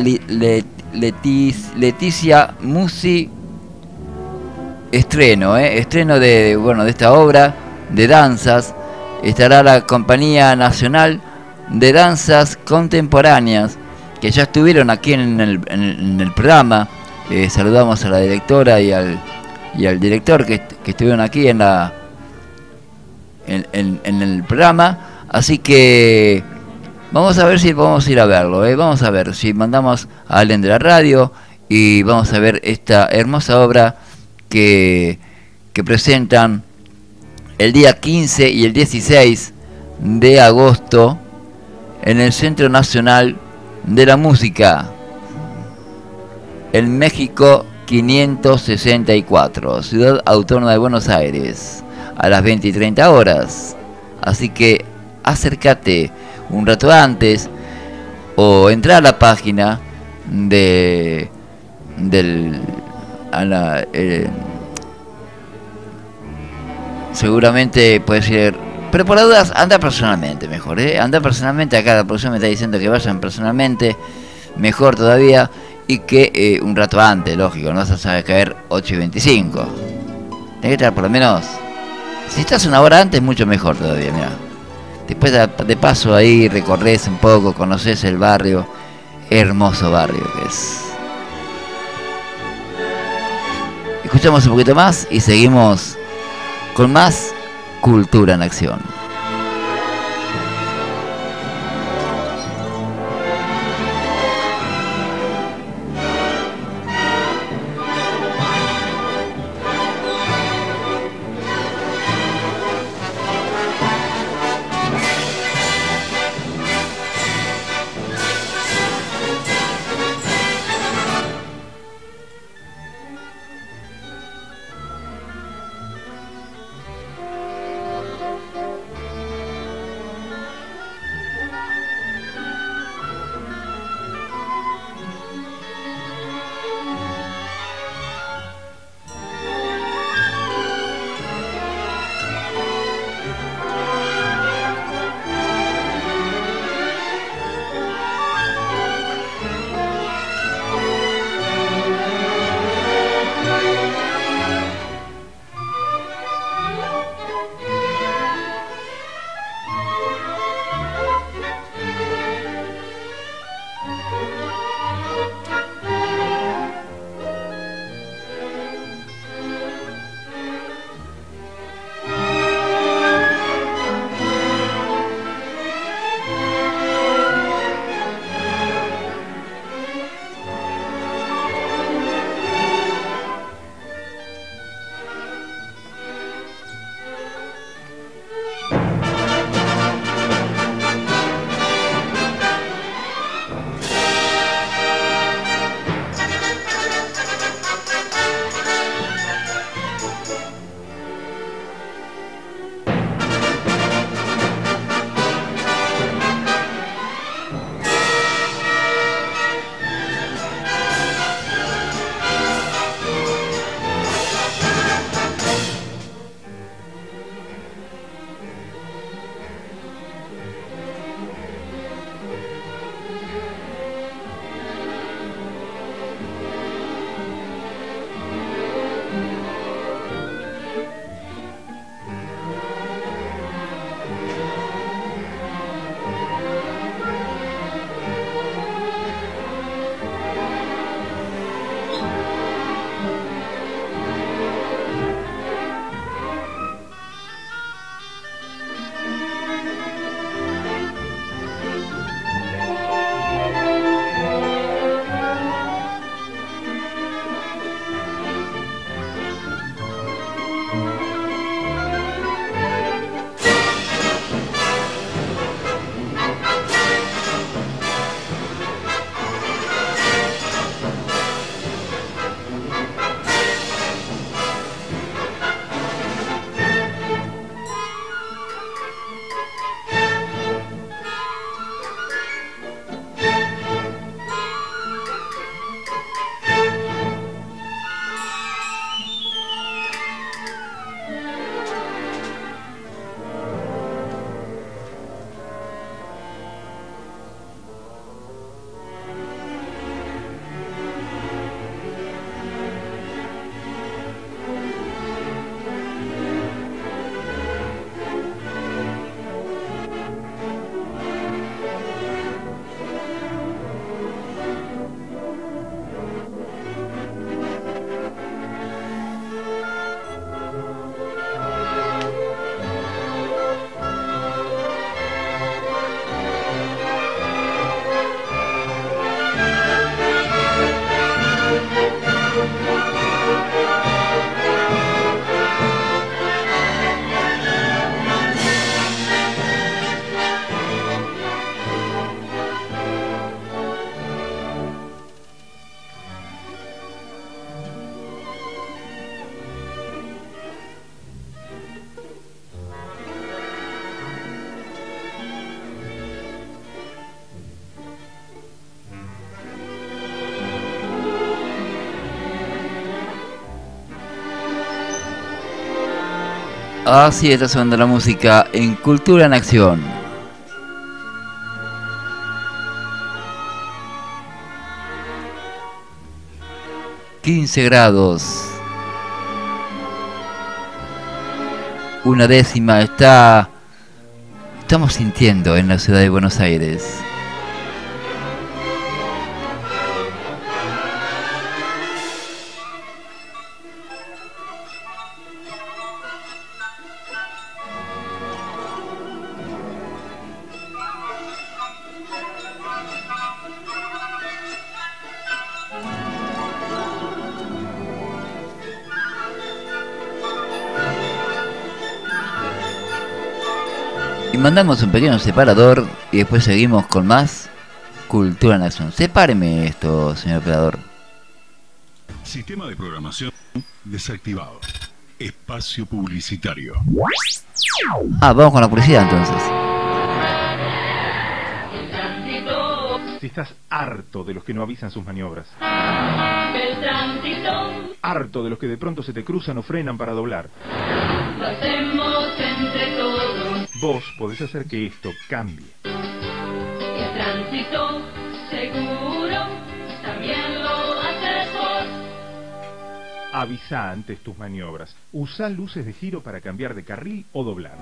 Leticia Musi, estreno de esta obra de danzas. Estará la Compañía Nacional de Danzas Contemporáneas, que ya estuvieron aquí en el programa. Saludamos a la directora y al director que estuvieron aquí en el programa. Así que vamos a ver si podemos ir a verlo, vamos a ver si mandamos a alguien de la radio y vamos a ver esta hermosa obra que presentan el día 15 y el 16 de agosto en el Centro Nacional de la Música, en México 564, Ciudad Autónoma de Buenos Aires, a las 20 y 30 horas. Así que acércate un rato antes o entra a la página seguramente puedes ir, pero por las dudas anda personalmente mejor, anda personalmente. Acá la producción me está diciendo que vayan personalmente, mejor todavía, y que un rato antes, lógico, no vas a saber caer 8 y 25. Tienes que estar por lo menos, si estás una hora antes, mucho mejor todavía. Mira, después de paso ahí recorres un poco, conoces el barrio, hermoso barrio que es. Escuchamos un poquito más y seguimos con más Cultura en Acción. Así está sonando la música en Cultura en Acción. ...15 grados... ...una décima estamos sintiendo en la ciudad de Buenos Aires. Y mandamos un pequeño separador y después seguimos con más Cultura en Acción. Sepáreme esto, señor operador. Sistema de programación desactivado. Espacio publicitario. Vamos con la publicidad entonces. Si estás harto de los que no avisan sus maniobras, El tránsito harto de los que de pronto se te cruzan o frenan para doblar, lo hacemos entre todos. vos podés hacer que esto cambie. El tránsito seguro también lo haces vos. Avisa antes tus maniobras. Usá luces de giro para cambiar de carril o doblar.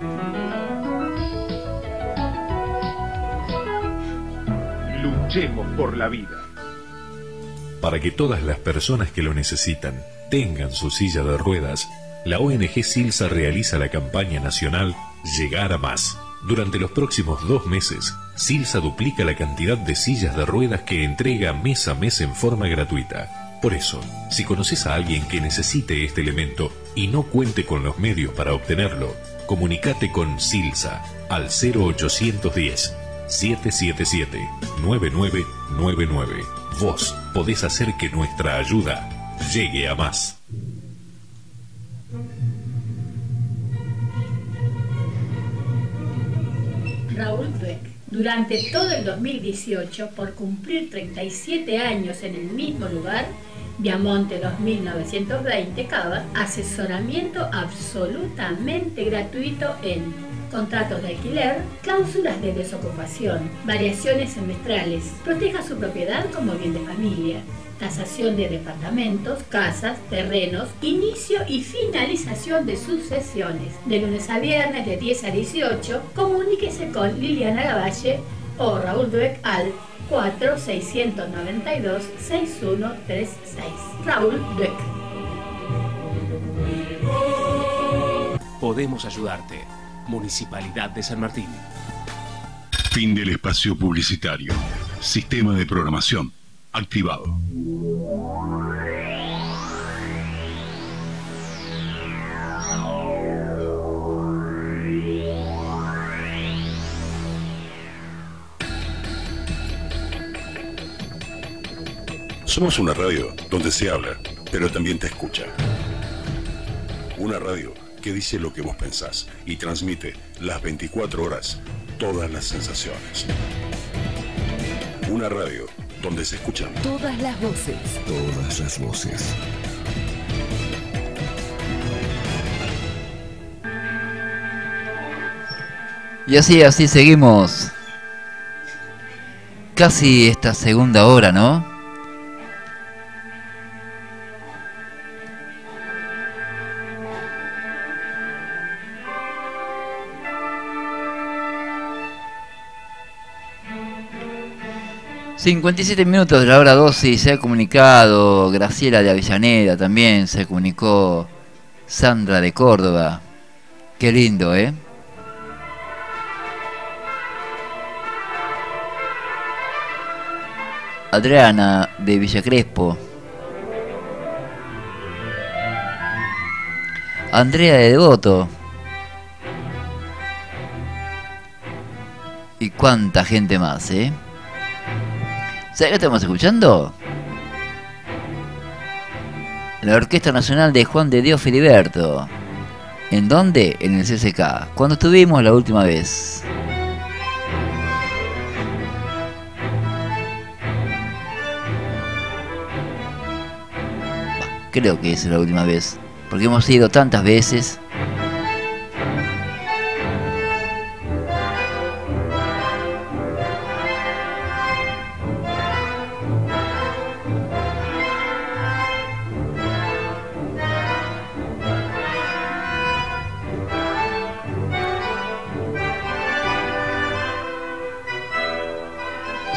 Luchemos por la vida. Para que todas las personas que lo necesitan tengan su silla de ruedas, la ONG Silsa realiza la campaña nacional Llegar a Más. Durante los próximos 2 meses, Silsa duplica la cantidad de sillas de ruedas que entrega mes a mes en forma gratuita. Por eso, si conoces a alguien que necesite este elemento y no cuente con los medios para obtenerlo, comunicate con Silsa al 0810 777 9999. Vos podés hacer que nuestra ayuda llegue a más. Raúl Dweck. Durante todo el 2018, por cumplir 37 años en el mismo lugar, Viamonte 2920 Cava, asesoramiento absolutamente gratuito en contratos de alquiler, cláusulas de desocupación, variaciones semestrales, proteja su propiedad como bien de familia, tasación de departamentos, casas, terrenos, inicio y finalización de sucesiones. De lunes a viernes de 10 a 18, comuníquese con Liliana Lavalle o Raúl Dweck al 4692-6136. Raúl Dweck. Podemos ayudarte. Municipalidad de San Martín. Fin del espacio publicitario. Sistema de programación activado. Somos una radio donde se habla, pero también te escucha. Una radio que dice lo que vos pensás y transmite las 24 horas todas las sensaciones. Una radio donde se escuchan todas las voces. Todas las voces. Y así seguimos. Casi esta segunda hora, ¿no? ...57 minutos de la hora 12 y se ha comunicado Graciela de Avellaneda, también se comunicó Sandra de Córdoba. Qué lindo, ¿eh? Adriana de Villa Crespo. Andrea de Devoto. Y cuánta gente más, ¿eh? ¿Sabes qué estamos escuchando? La Orquesta Nacional de Juan de Dios Filiberto. ¿En dónde? En el CCK. Cuando estuvimos la última vez. Creo que es la última vez. Porque hemos ido tantas veces.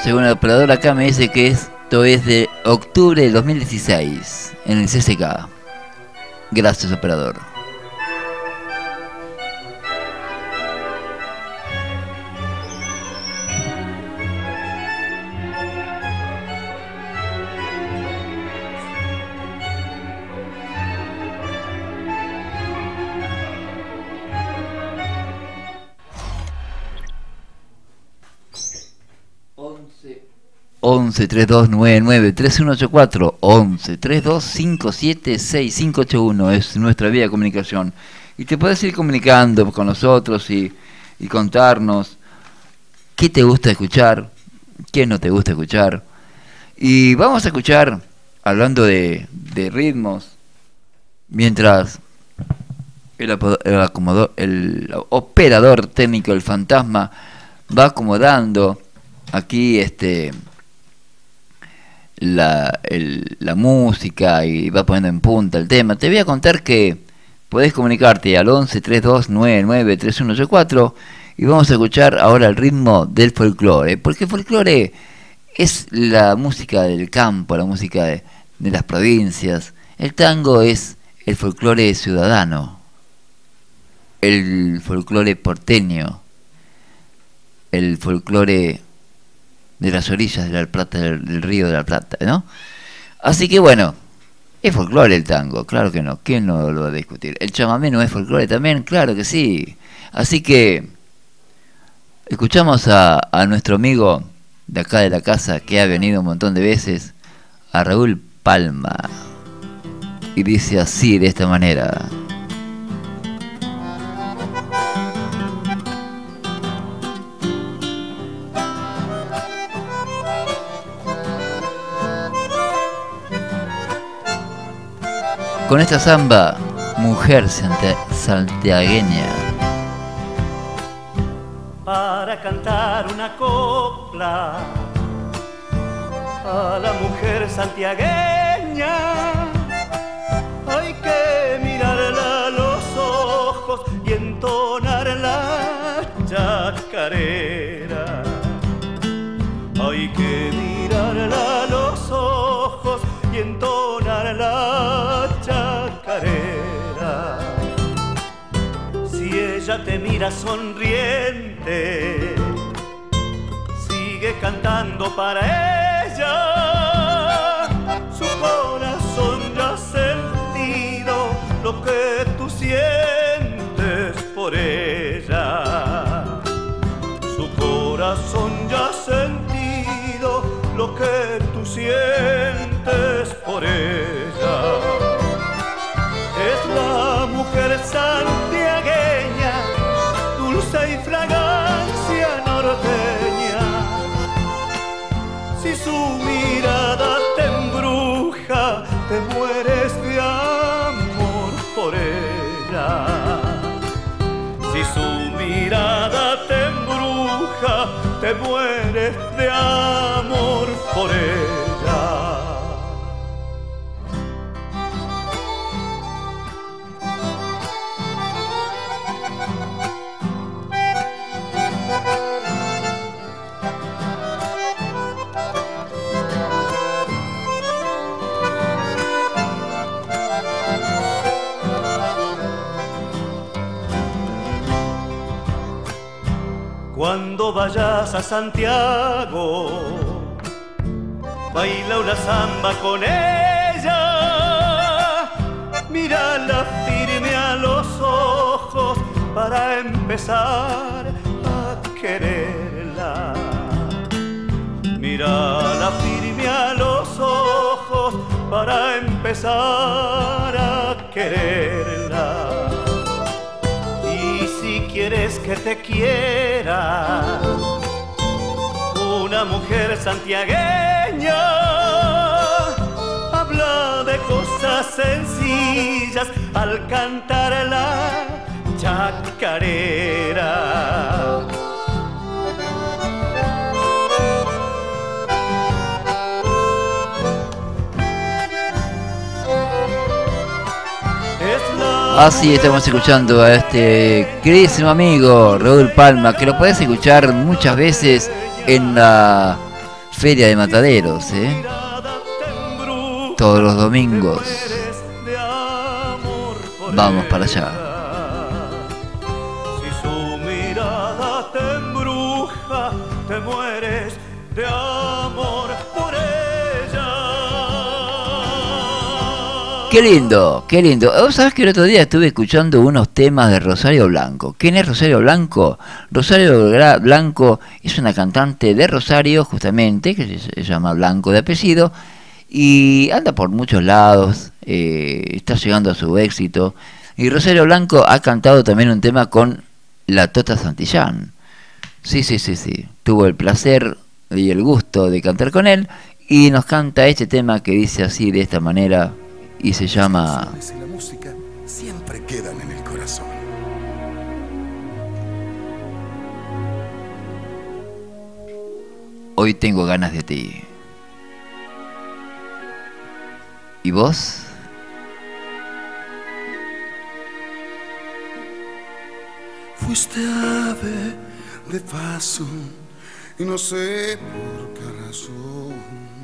según el operador acá me dice que esto es de octubre del 2016 en el CCK. Gracias, operador. Once 3299-3184 11-3257-6581 es nuestra vía de comunicación. Y te puedes ir comunicando con nosotros y contarnos qué te gusta escuchar, qué no te gusta escuchar. Y vamos a escuchar, hablando de ritmos, mientras el operador técnico, el fantasma, va acomodando aquí la música y va poniendo en punta el tema. Te voy a contar que podés comunicarte al 11-3299-3184 y vamos a escuchar ahora el ritmo del folclore, porque el folclore es la música del campo, la música de las provincias. El tango es el folclore ciudadano, el folclore porteño, el folclore de las orillas de la Plata, del río de la Plata, ¿no? Así que bueno, es folclore el tango, claro que no, ¿quién no lo va a discutir? El chamamé no es folclore también, claro que sí. Así que escuchamos a nuestro amigo de acá de la casa, que ha venido un montón de veces, a Raúl Palma, y dice así, de esta manera: con esta samba, mujer santiagueña. Para cantar una copla a la mujer santiagueña, hay que mirarla a los ojos y entonar la chacarera. Hay que mirarla a los ojos y entonar la chacarera. Si ella te mira sonriente, sigue cantando para ella. Su corazón ya ha sentido lo que tú sientes por ella. Su corazón ya ha sentido lo que tú sientes por ella. Es la mujer santiagueña, dulce y fragancia norteña. Si su mirada te embruja, te mueres de amor por ella. Si su mirada te embruja, te mueres de amor por ella. Cuando vayas a Santiago, baila una samba con ella. Mírala firme a los ojos para empezar a quererla. Mírala firme a los ojos para empezar a quererla. ¿Quieres que te quiera una mujer santiagueña? Habla de cosas sencillas al cantar la chacarera. Así estamos escuchando a este queridísimo amigo Raúl Palma, que lo podés escuchar muchas veces en la Feria de Mataderos, todos los domingos. Vamos para allá. Si su mirada te embruja, te mueres de amor por ella. Qué lindo, qué lindo. ¿Vos sabés que el otro día estuve escuchando unos temas de Rosario Blanco? ¿Quién es Rosario Blanco? Rosario Blanco es una cantante de Rosario, justamente, que se llama Blanco de apellido, y anda por muchos lados, está llegando a su éxito. Y Rosario Blanco ha cantado también un tema con la Tota Santillán. Sí. Tuvo el placer y el gusto de cantar con él, y nos canta este tema que dice así, de esta manera, y se llama... Y la música siempre quedan en el corazón. Hoy tengo ganas de ti. ¿Y vos? Fuiste ave de paso y no sé por qué razón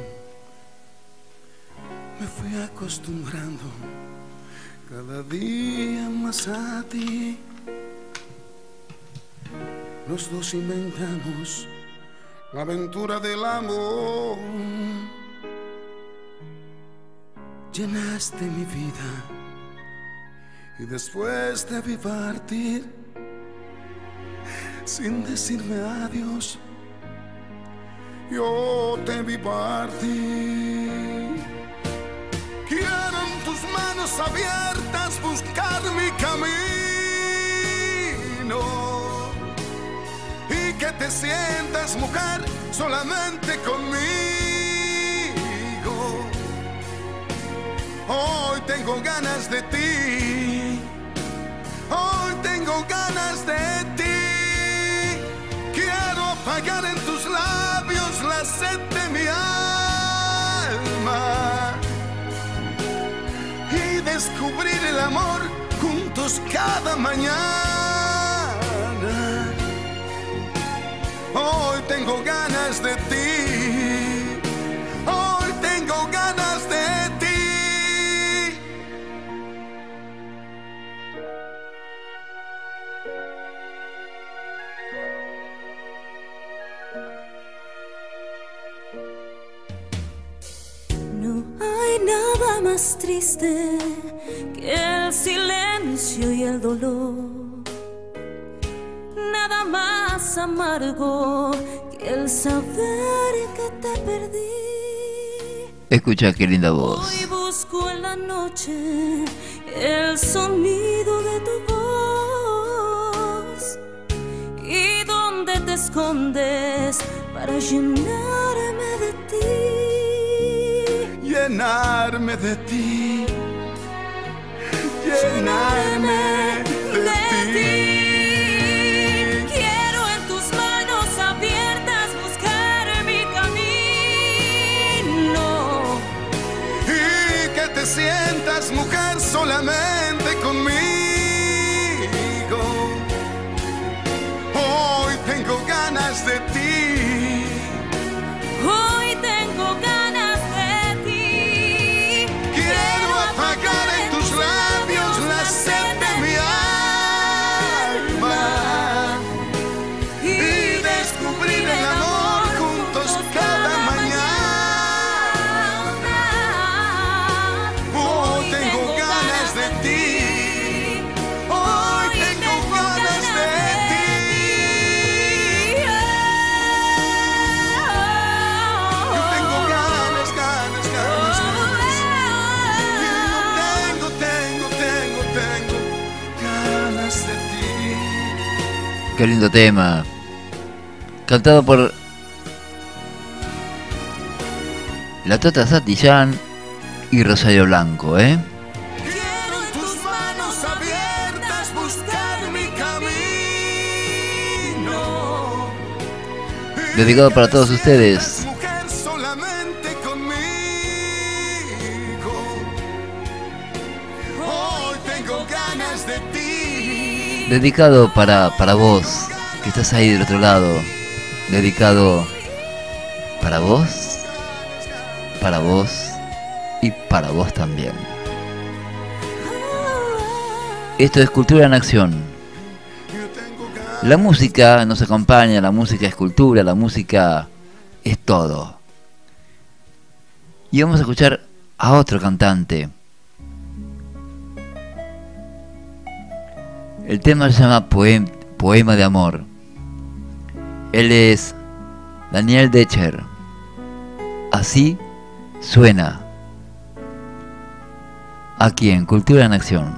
me fui acostumbrando cada día más a ti. Los dos inventamos la aventura del amor. Llenaste mi vida y después de vi partir sin decirme adiós, yo te vi partir. Quiero en tus manos abiertas buscar mi camino y que te sientas mujer solamente conmigo. Hoy tengo ganas de ti, hoy tengo ganas de ti. Quiero apagar en tus labios la sed de mi alma y descubrir el amor juntos cada mañana. Hoy tengo ganas de ti, hoy tengo ganas de ti. No hay nada más triste que el silencio y el dolor, nada más amargo que el saber que te perdí. Escucha qué linda voz. Hoy busco en la noche el sonido de tu voz y dónde te escondes para llenarme de ti. Llenarme de ti, llenarme de ti. Quiero en tus manos abiertas buscar mi camino Y que te sientas mujer solamente conmigo. Hoy tengo ganas de ti, hoy tengo ganas de ti. quiero apagar en tus labios la sed de mi alma y descubrir el amor juntos cada mañana. Hoy tengo ganas de ti, hoy tengo ganas de ti. Yo tengo ganas, ganas, ganas, ganas. Yo tengo ganas de ti. Qué lindo tema. Cantado por la Tota Santillán y Rosario Blanco, Quiero en tus manos abiertas buscar mi camino. Dedicado para todos ustedes. Mujer solamente conmigo. Hoy tengo ganas de ti. Dedicado para vos, que estás ahí del otro lado. Dedicado para vos y para vos también. Esto es Cultura en Acción. La música nos acompaña, la música es cultura, la música es todo. Y vamos a escuchar a otro cantante. El tema se llama Poema de Amor. Él es Daniel Decher. Así suena aquí en Cultura en Acción.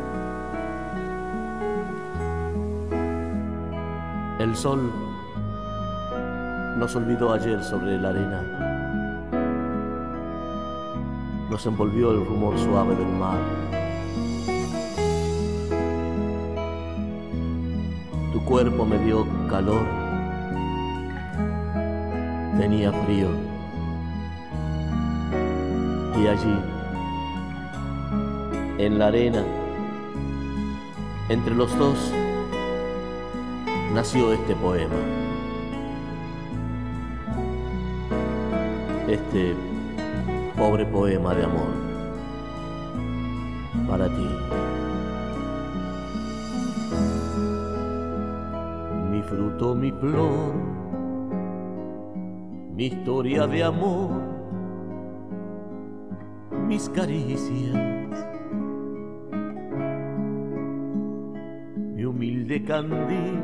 El sol nos olvidó ayer sobre la arena. Nos envolvió el rumor suave del mar. Tu cuerpo me dio calor. Tenía frío. Y allí, en la arena, entre los dos, nació este poema. Este pobre poema de amor para ti. Mi fruto, mi flor, mi historia de amor, mis caricias, mi humilde candil,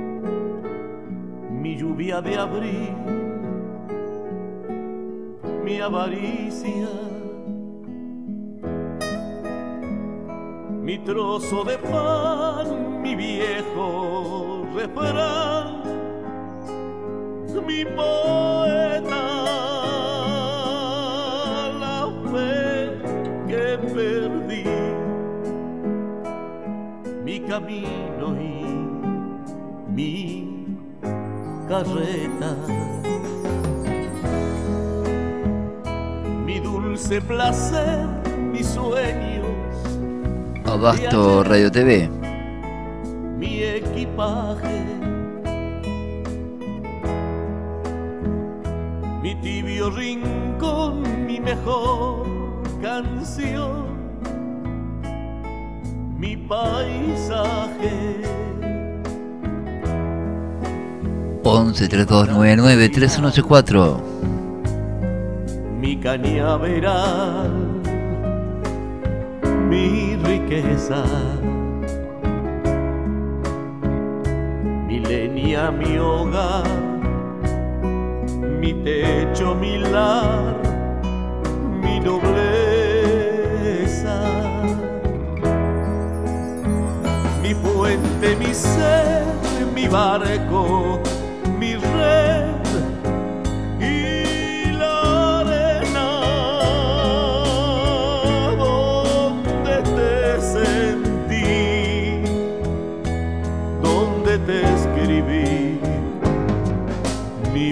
mi lluvia de abril, mi avaricia, mi trozo de pan, mi viejo refrán, mi poeta, la fe que perdí, mi camino y mi carreta, mi dulce placer, mis sueños, Abasto Radio TV. mi equipaje, mi tibio rincón, mi mejor canción, mi paisaje. 11-3299-3184. Mi cañaveral, mi riqueza, mi leña, mi hogar, mi techo, mi lar, mi nobleza, mi fuente, mi ser, mi barco, mi red y la arena donde te sentí, donde te escribí mi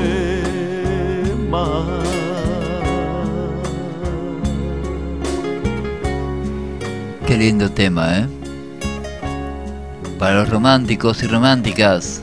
poema. Qué lindo tema, ¿eh? Para los románticos y románticas.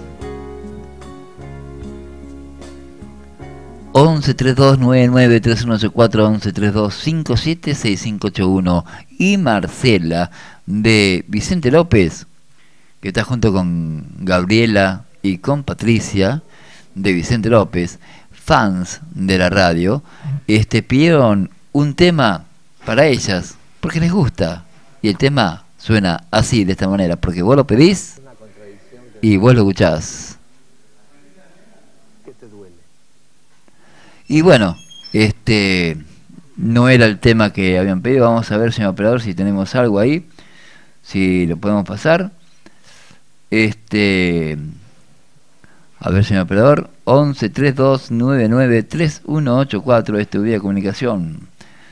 11-3299-3184, 11-3257-6581. Y Marcela de Vicente López, que está junto con Gabriela y con Patricia de Vicente López, fans de la radio, pidieron un tema para ellas porque les gusta, y el tema suena así, de esta manera, porque vos lo pedís y vos lo escuchás. Y bueno, no era el tema que habían pedido. Vamos a ver, señor operador, si tenemos algo ahí, si lo podemos pasar. A ver, señor operador, 11-3299-3184 es tu vía de comunicación.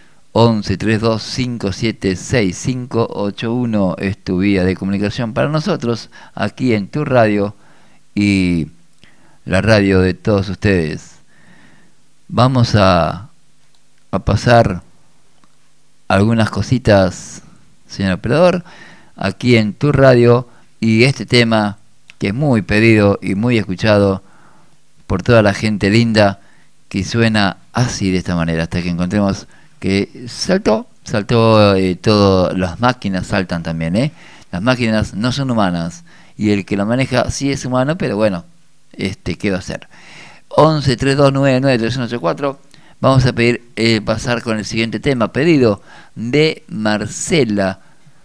11-3257-6581 es tu vía de comunicación para nosotros, aquí en tu radio y la radio de todos ustedes. Vamos a pasar algunas cositas, señor operador, aquí en tu radio, y este tema que es muy pedido y muy escuchado por toda la gente linda que suena así, de esta manera, hasta que encontremos que saltó todo. Las máquinas saltan también, las máquinas no son humanas y el que lo maneja sí es humano, pero bueno, ¿qué va a hacer? 11 3299 3184. Vamos a pedir pasar con el siguiente tema, pedido de Marcela,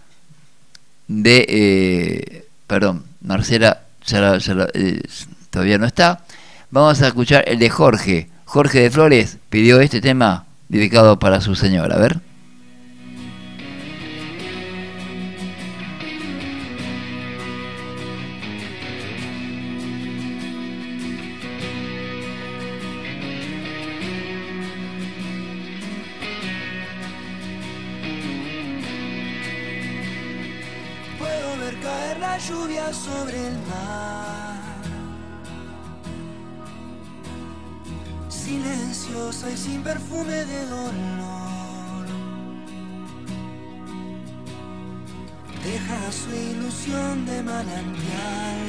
Marcela todavía no está. Vamos a escuchar el de Jorge de Flores, pidió este tema dedicado para su señora, a ver. Lluvia sobre el mar, silenciosa y sin perfume de dolor, deja su ilusión de manantial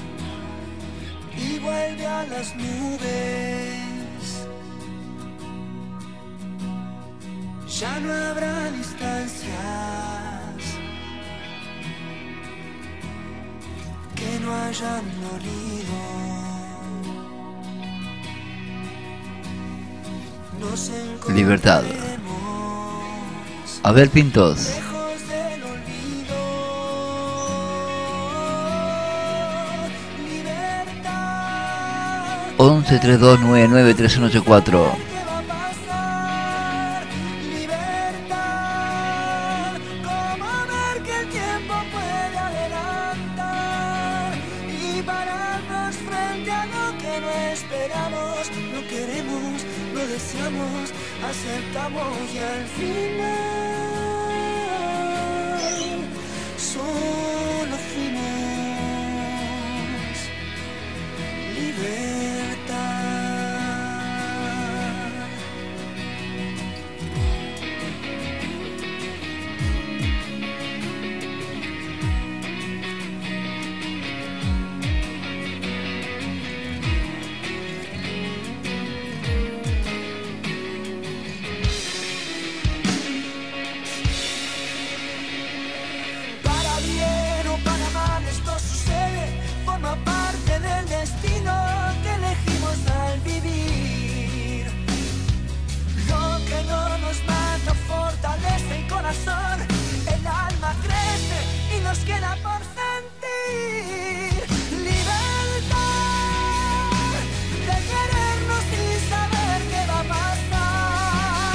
y vuelve a las nubes. Ya no habrá distancias que no hayan dolido. Libertad. A ver, Pintos. 11 3299 3184. Aceptamos y al final solo fuimos libertad. El alma crece y nos queda por sentir libertad de querernos y saber qué va a pasar.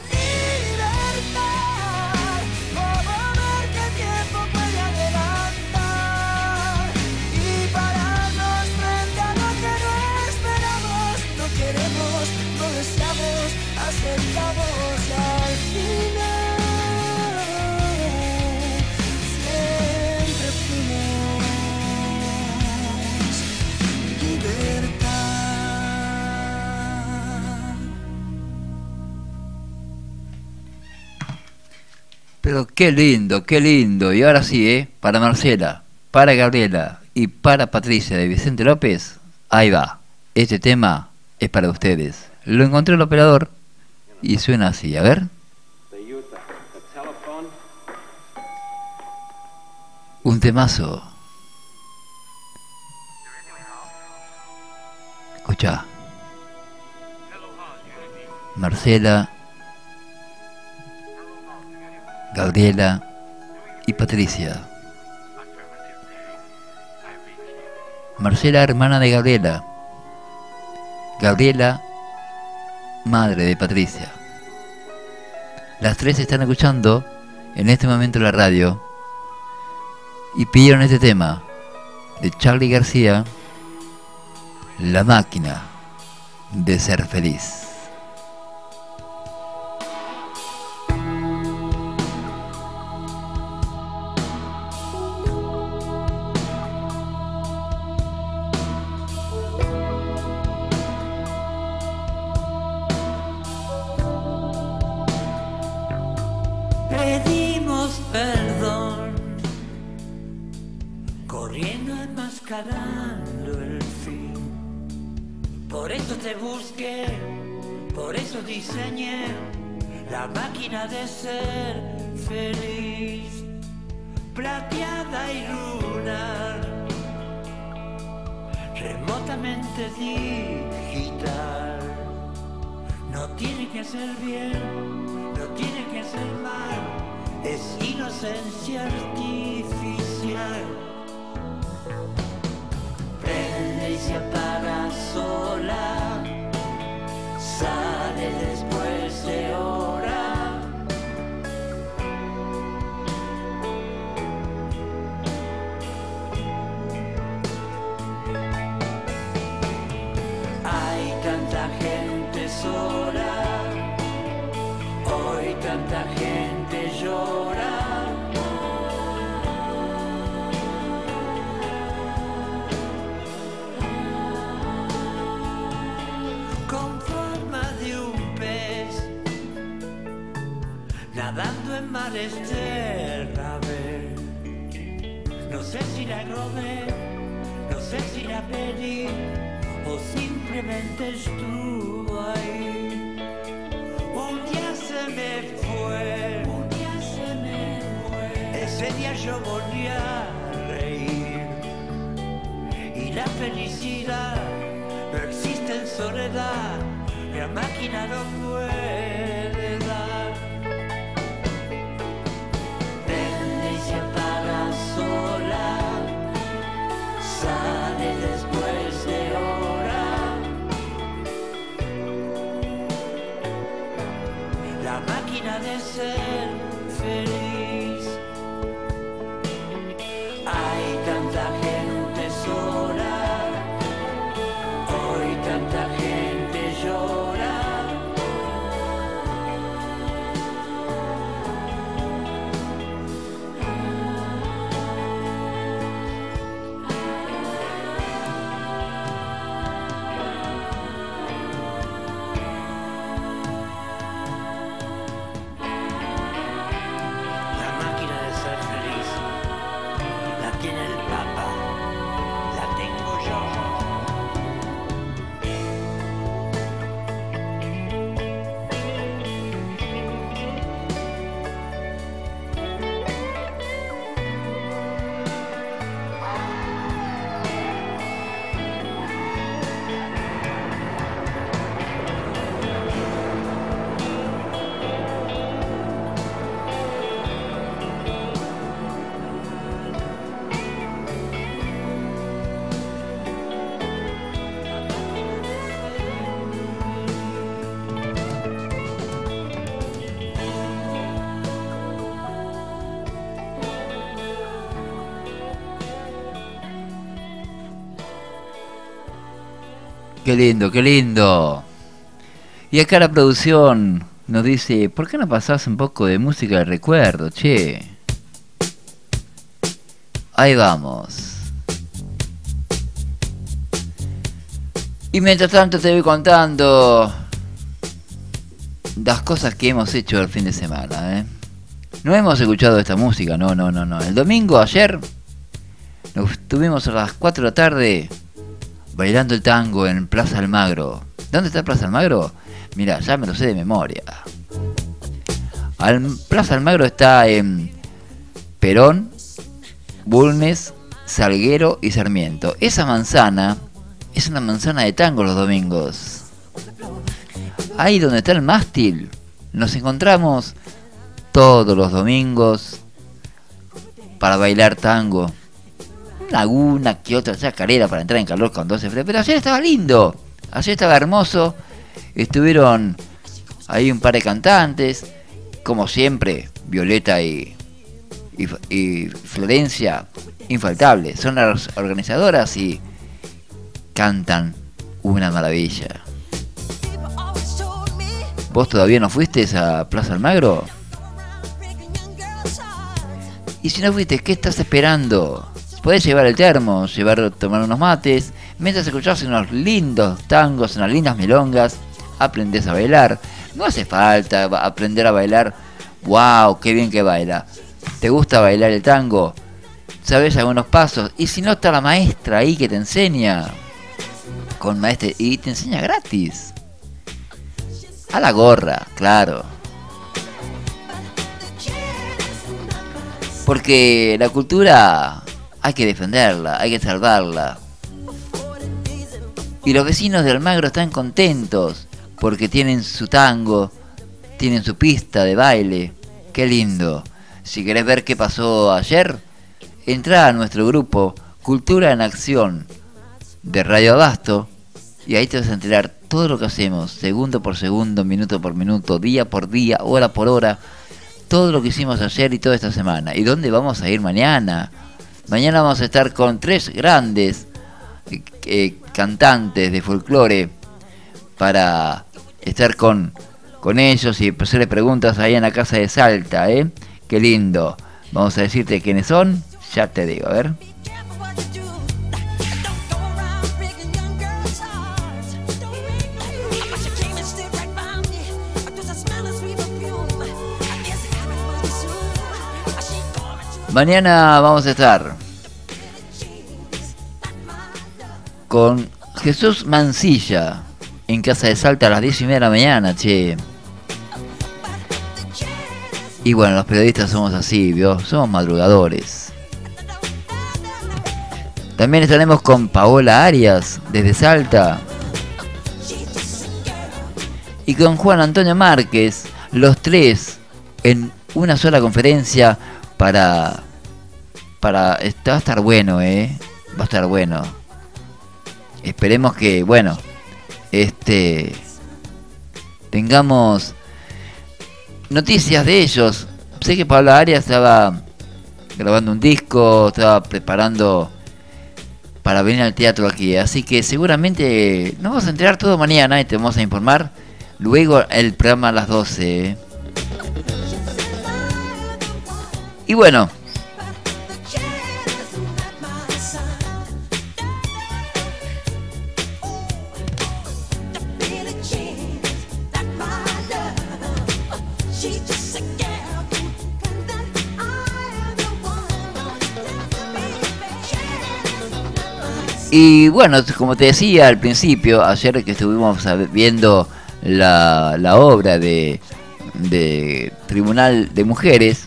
Libertad, como ver que el tiempo puede adelantar y pararnos frente a lo que no esperamos. No queremos, no deseamos, aceptamos al final. Pero qué lindo. Y ahora sí, para Marcela, para Gabriela y para Patricia de Vicente López, ahí va. Este tema es para ustedes. Lo encontré el operador y suena así, a ver. Un temazo. Escucha. Marcela, Gabriela y Patricia. Marcela, hermana de Gabriela. Gabriela, madre de Patricia. Las tres están escuchando en este momento la radio y pidieron este tema de Charly García, La máquina de ser feliz. Pedimos perdón, corriendo enmascarando el fin. Por eso te busqué, por eso diseñé la máquina de ser feliz, plateada y lunar, remotamente digital. No tiene que hacer bien, no tiene que hacer mal, es inocencia artificial. Prende y se apaga sola, sale después de hora. Hay tanta gente sola, hoy tanta gente llora. Con forma de un pez, nadando en mares de Ravel. No sé si la robé, no sé si la pedí, o simplemente estuvo ahí. Un día se me fue, un día se me fue. Ese día yo volví a reír. Y la felicidad no existe en soledad, la máquina no puede dar. Prende y se apaga sola, sale después de hora. La máquina de ser feliz. Hay tanta gente sola, hoy tanta gente llora. La máquina de ser feliz la tiene el Papa, la tengo yo. Qué lindo, qué lindo. Y acá la producción nos dice, ¿por qué no pasás un poco de música de recuerdo, che? Ahí vamos. Y mientras tanto te voy contando las cosas que hemos hecho el fin de semana, ¿eh? No hemos escuchado esta música, no. El domingo, ayer, nos estuvimos a las 4 de la tarde bailando el tango en Plaza Almagro. ¿Dónde está Plaza Almagro? Mira, ya me lo sé de memoria. Plaza Almagro está en Perón, Bulnes, Salguero y Sarmiento. Esa manzana es una manzana de tango los domingos. Ahí donde está el mástil, nos encontramos todos los domingos para bailar tango. Una que otra chacarera para entrar en calor cuando hace frío. Pero ayer estaba lindo, ayer estaba hermoso. Estuvieron ahí un par de cantantes, como siempre, Violeta y Florencia, infaltables. Son las organizadoras y cantan una maravilla. ¿Vos todavía no fuiste a Plaza Almagro? Y si no fuiste, ¿qué estás esperando? Podés llevar el termo, tomar unos mates, mientras escuchás unos lindos tangos, unas lindas milongas, aprendés a bailar. No hace falta aprender a bailar. ¡Wow! ¡Qué bien que baila! ¿Te gusta bailar el tango? ¿Sabés algunos pasos? Y si no, está la maestra ahí que te enseña. con maestre y te enseña gratis. A la gorra, claro. Porque la cultura hay que defenderla, hay que salvarla. Y los vecinos de Almagro están contentos porque tienen su tango, tienen su pista de baile. Qué lindo. Si querés ver qué pasó ayer, entrá a nuestro grupo Cultura en Acción de Radio Abasto y ahí te vas a enterar todo lo que hacemos, segundo por segundo, minuto por minuto, día por día, hora por hora, todo lo que hicimos ayer y toda esta semana. ¿Y dónde vamos a ir mañana? Mañana vamos a estar con 3 grandes cantantes de folclore para estar con ellos y hacerles preguntas ahí en la casa de Salta, Qué lindo. Vamos a decirte quiénes son, ya te digo, a ver. Mañana vamos a estar con Jesús Mancilla en Casa de Salta a las 10:30 de la mañana, che. Y bueno, los periodistas somos así, ¿vio? Somos madrugadores. También estaremos con Paola Arias desde Salta y con Juan Antonio Márquez, los 3 en una sola conferencia para va a estar bueno, va a estar bueno. Esperemos que, bueno, tengamos noticias de ellos. Sé que Paola Arias estaba grabando un disco, estaba preparando para venir al teatro aquí, así que seguramente nos vamos a enterar todo mañana y te vamos a informar luego el programa a las 12. Y bueno, y bueno, como te decía al principio, ayer que estuvimos viendo la obra de Tribunal de Mujeres,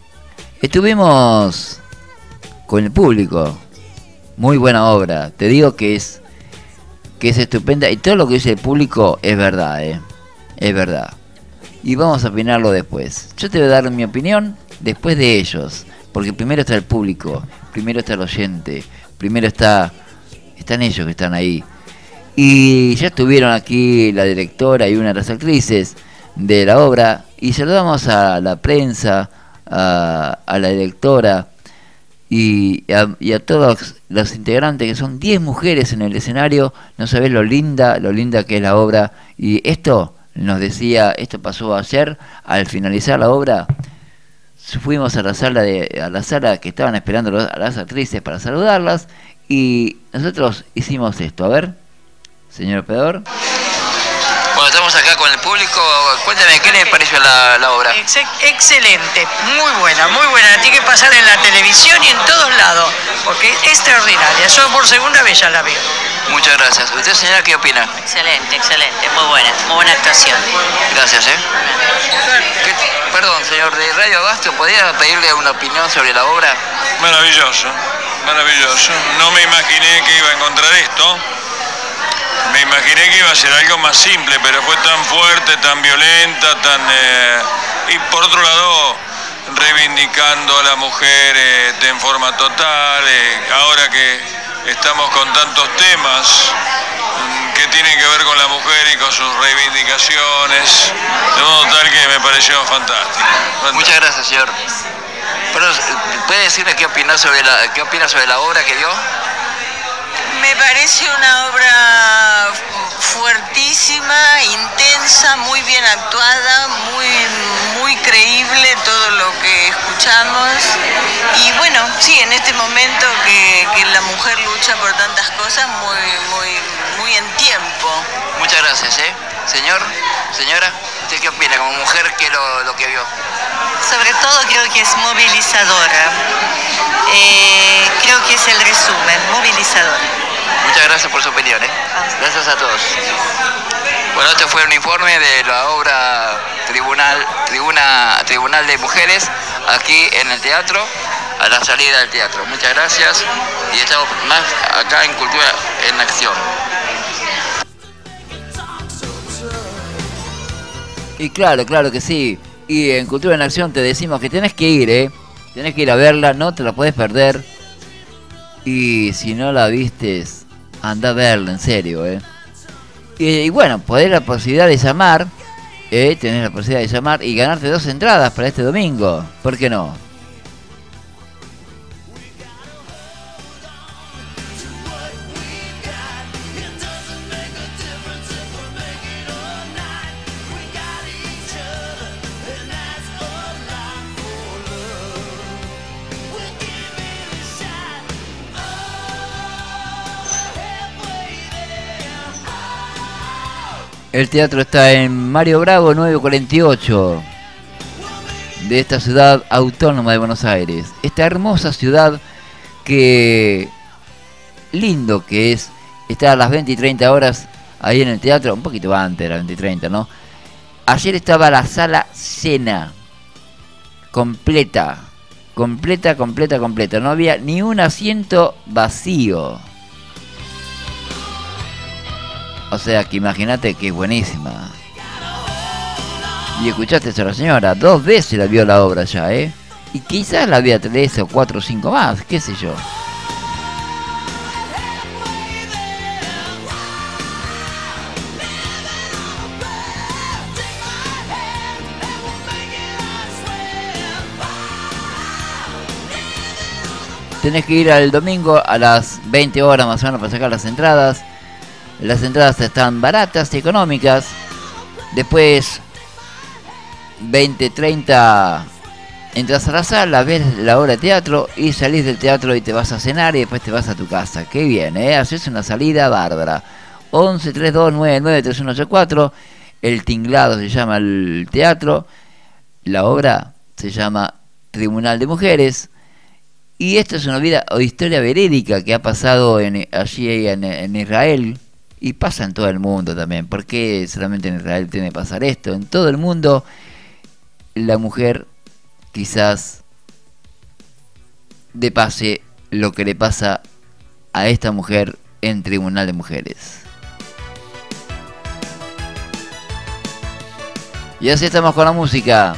estuvimos con el público. Muy buena obra, te digo que es estupenda y todo lo que dice el público es verdad, es verdad. Y vamos a opinarlo después. Yo te voy a dar mi opinión después de ellos, porque primero está el público, primero está el oyente, primero están ellos que están ahí. Y ya estuvieron aquí la directora y una de las actrices de la obra, y saludamos a la prensa, a la directora y a todos los integrantes, que son 10 mujeres en el escenario. No sabés lo linda que es la obra. Y esto nos decía, esto pasó ayer, al finalizar la obra, fuimos a la sala que estaban esperando a las actrices para saludarlas, y nosotros hicimos esto. A ver, señor operador. Bueno, estamos acá con el público. Cuéntame, ¿qué le pareció la obra? Excelente, muy buena. La tiene que pasar en la televisión y en todos lados, porque es extraordinaria. Yo por segunda vez ya la veo. Muchas gracias. ¿Usted, señora, qué opina? Excelente, muy buena actuación. Gracias, Perdón, señor, de Radio Abasto, ¿podría pedirle una opinión sobre la obra? Maravilloso. No me imaginé que iba a encontrar esto. Me imaginé que iba a ser algo más simple, pero fue tan fuerte, tan violenta, y por otro lado, reivindicando a la mujer en forma total. Ahora que estamos con tantos temas que tienen que ver con la mujer y con sus reivindicaciones, de modo tal que me pareció fantástico. Muchas gracias, señor. Pero, ¿puede decirle qué opina sobre la obra que dio? Me parece una obra fuertísima, intensa, muy bien actuada, muy creíble todo lo que escuchamos. Y bueno, sí, en este momento que la mujer lucha por tantas cosas, muy en tiempo. Muchas gracias, Señor, señora, ¿usted qué opina como mujer que lo que vio? Sobre todo creo que es movilizadora. Creo que es el resumen, movilizadora. Muchas gracias por su opinión, ¿eh? Gracias a todos. Bueno, este fue un informe de la obra Tribunal de Mujeres aquí en el teatro, a la salida del teatro. Muchas gracias y estamos más acá en Cultura en Acción. Y claro que sí. Y en Cultura en Acción te decimos que tenés que ir, ¿eh? Tenés que ir a verla, no te la puedes perder. Y si no la vistes, anda a verla, en serio, ¿eh? Y bueno, podés la posibilidad de llamar, tenés la posibilidad de llamar y ganarte 2 entradas para este domingo. ¿Por qué no? El teatro está en Mario Bravo 948 de esta ciudad autónoma de Buenos Aires. Esta hermosa ciudad que lindo que es estar a las 20 y 30 horas ahí en el teatro, un poquito antes de las 20 y 30, ¿no? Ayer estaba la sala llena, completa. No había ni un asiento vacío. O sea que imagínate que es buenísima. Y escuchaste a la señora, 2 veces la vio la obra ya, ¿eh? Y quizás la vea 3 o 4 o 5 más, qué sé yo. Tenés que ir al domingo a las 20 horas más o menos para sacar las entradas. Las entradas están baratas y económicas. Después 20-30 entras a la sala, ves la obra de teatro y salís del teatro y te vas a cenar y después te vas a tu casa. Qué bien, haces una salida bárbara. 11-3299-3184. El Tinglado se llama el teatro. La obra se llama Tribunal de Mujeres. Y esto es una vida o historia verídica que ha pasado allí en Israel. Y pasa en todo el mundo también. ¿Por qué solamente en Israel tiene que pasar esto? En todo el mundo la mujer quizás le pase lo que le pasa a esta mujer en Tribunal de Mujeres. Y así estamos con la música.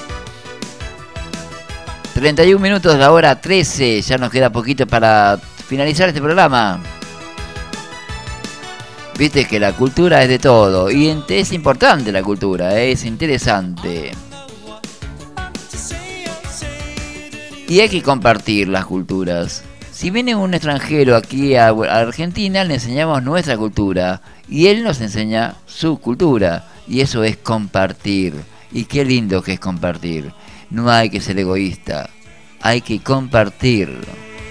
31 minutos, la hora 13. Ya nos queda poquito para finalizar este programa. Viste que la cultura es de todo. Y es importante la cultura, es interesante. Y hay que compartir las culturas. Si viene un extranjero aquí a Argentina, le enseñamos nuestra cultura. Y él nos enseña su cultura. Y eso es compartir. Y qué lindo que es compartir. No hay que ser egoísta. Hay que compartir.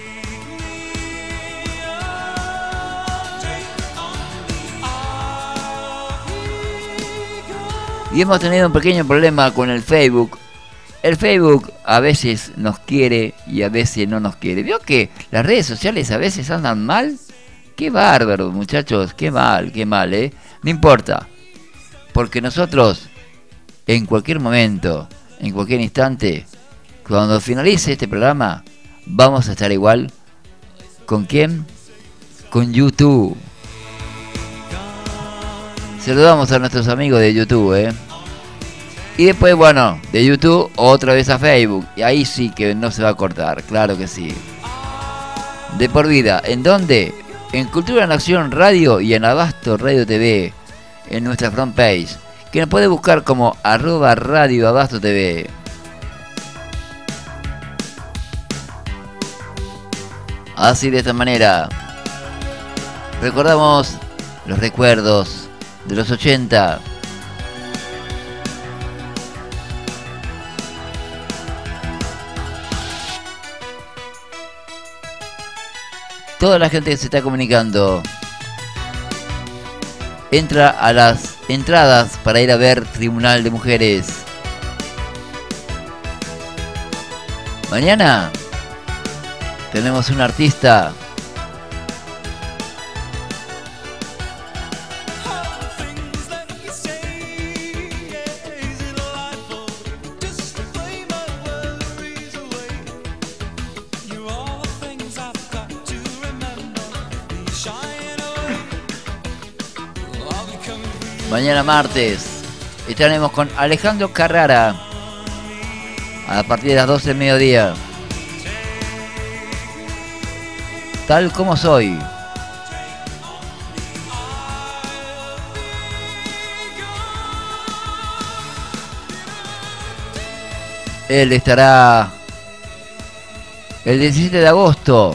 Y hemos tenido un pequeño problema con el Facebook. El Facebook a veces nos quiere y a veces no nos quiere. ¿Vio que las redes sociales a veces andan mal? Qué bárbaro, muchachos, qué mal, ¿eh? No importa, porque nosotros en cualquier momento, en cualquier instante, cuando finalice este programa, vamos a estar igual. ¿Con quién? Con YouTube. Saludamos a nuestros amigos de YouTube, Y después, bueno, de YouTube otra vez a Facebook. Y ahí sí que no se va a cortar, claro que sí. De por vida. ¿En dónde? En Cultura en Acción Radio y en Abasto Radio TV. En nuestra front page. Que nos puede buscar como @Radio Abasto TV. Así de esta manera. Recordamos los recuerdos de los 80. Toda la gente que se está comunicando entra a las entradas para ir a ver Tribunal de Mujeres. Mañana tenemos un artista Mañana martes estaremos con Alejandro Carrara a partir de las 12 del mediodía. Tal como soy. Él estará el 17 de agosto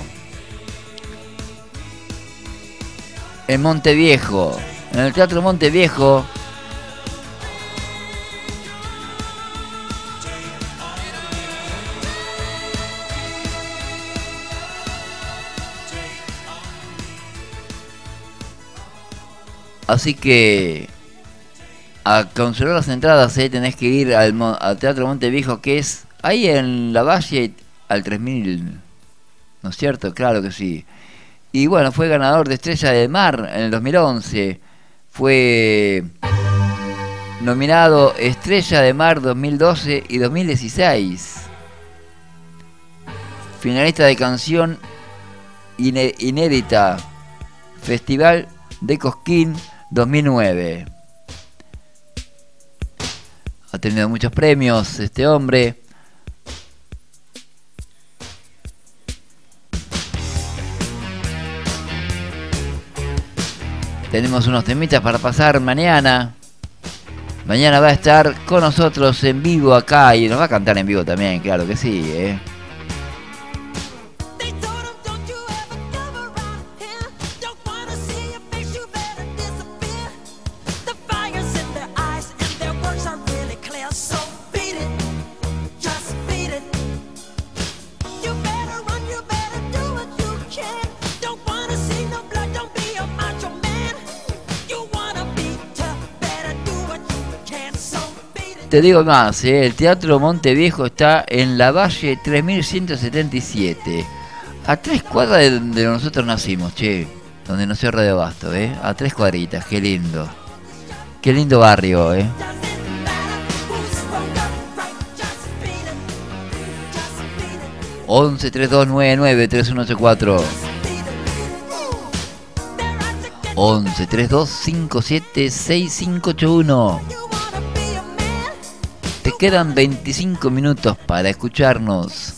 en Monteviejo, en el Teatro Monteviejo. Así que a conservar las entradas, tenés que ir al Teatro Monteviejo, que es ahí en la Valle al 3000, ¿no es cierto? Claro que sí. Y bueno, fue ganador de Estrella de Mar en el 2011. Fue nominado Estrella de Mar 2012 y 2016. Finalista de canción inédita, Festival de Cosquín 2009. Ha tenido muchos premios este hombre. Tenemos unos temitas para pasar mañana. Mañana va a estar con nosotros en vivo acá y nos va a cantar en vivo también, claro que sí, Te digo más, el Teatro Monteviejo está en la Valle 3177, a 3 cuadras de donde nosotros nacimos, donde nació Radio Abasto, a 3 cuadritas, qué lindo barrio, 11 3299 3184, 11 3257 6581. Te quedan 25 minutos para escucharnos.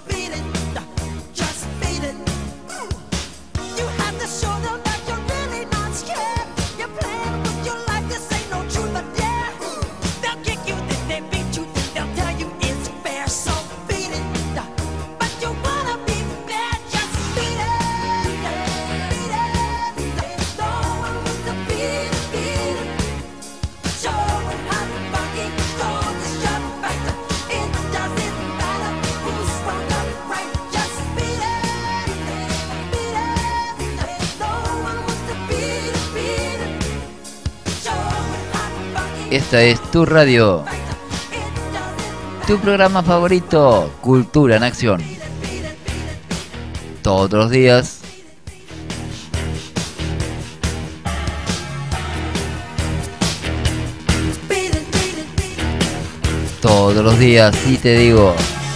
Esta es tu radio, tu programa favorito, Cultura en Acción. Todos los días. Todos los días, sí te digo.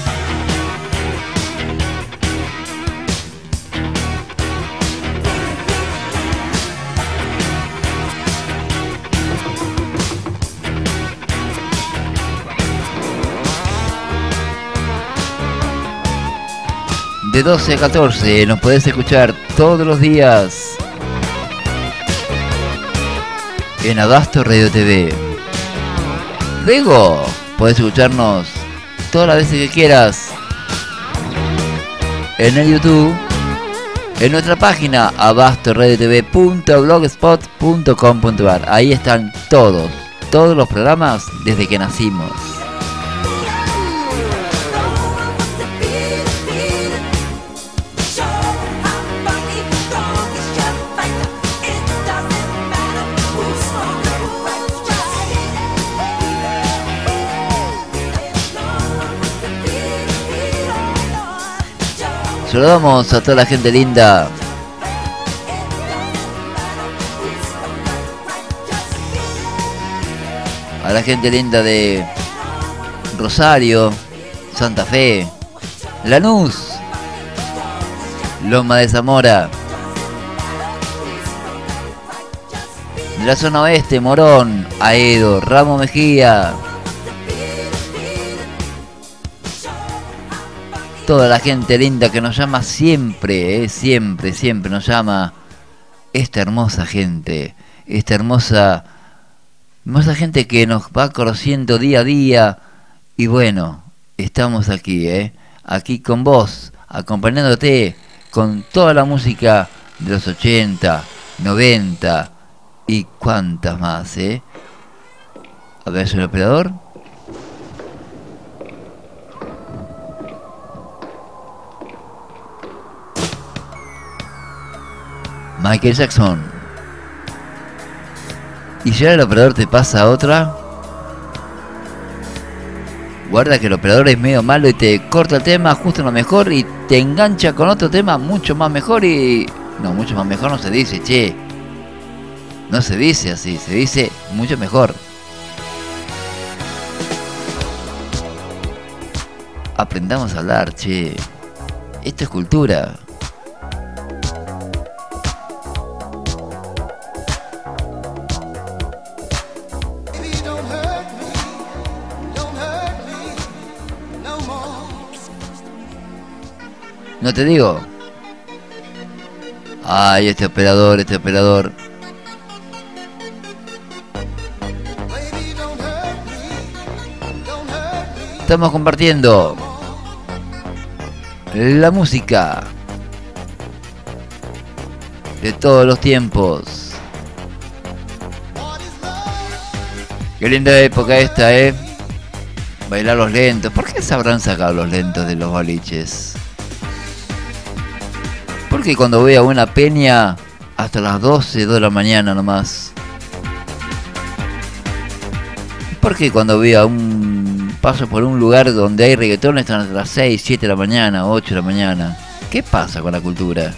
De 12 a 14 nos podés escuchar todos los días en Abasto Radio TV. Luego podés escucharnos todas las veces que quieras en el YouTube, en nuestra página abastoradiotv.blogspot.com.ar. Ahí están todos los programas desde que nacimos. Saludamos a toda la gente linda. A la gente linda de Rosario, Santa Fe, Lanús, Loma de Zamora, De la zona oeste, Morón, Aedo, Ramos Mejía. Toda la gente linda que nos llama siempre, siempre nos llama. Esta hermosa gente, esta hermosa gente que nos va conociendo día a día. Y bueno, estamos aquí, aquí con vos, acompañándote con toda la música de los 80, 90 y cuántas más, A ver, ¿soy el operador? Michael Jackson. Y si ahora el operador te pasa otra, guarda que el operador es medio malo y te corta el tema justo en lo mejor y te engancha con otro tema mucho más mejor y... No, mucho más mejor no se dice, che. No se dice así, se dice mucho mejor. Aprendamos a hablar, che. Esto es cultura. No te digo. Ay, este operador. Estamos compartiendo la música de todos los tiempos. Qué linda época esta, Bailar los lentos. ¿Por qué se habrán sacado los lentos de los boliches? Porque cuando voy a una peña hasta las 12 de la mañana nomás. Porque cuando voy a paso por un lugar donde hay reggaetón están hasta las 6, 7 de la mañana, 8 de la mañana. ¿Qué pasa con la cultura?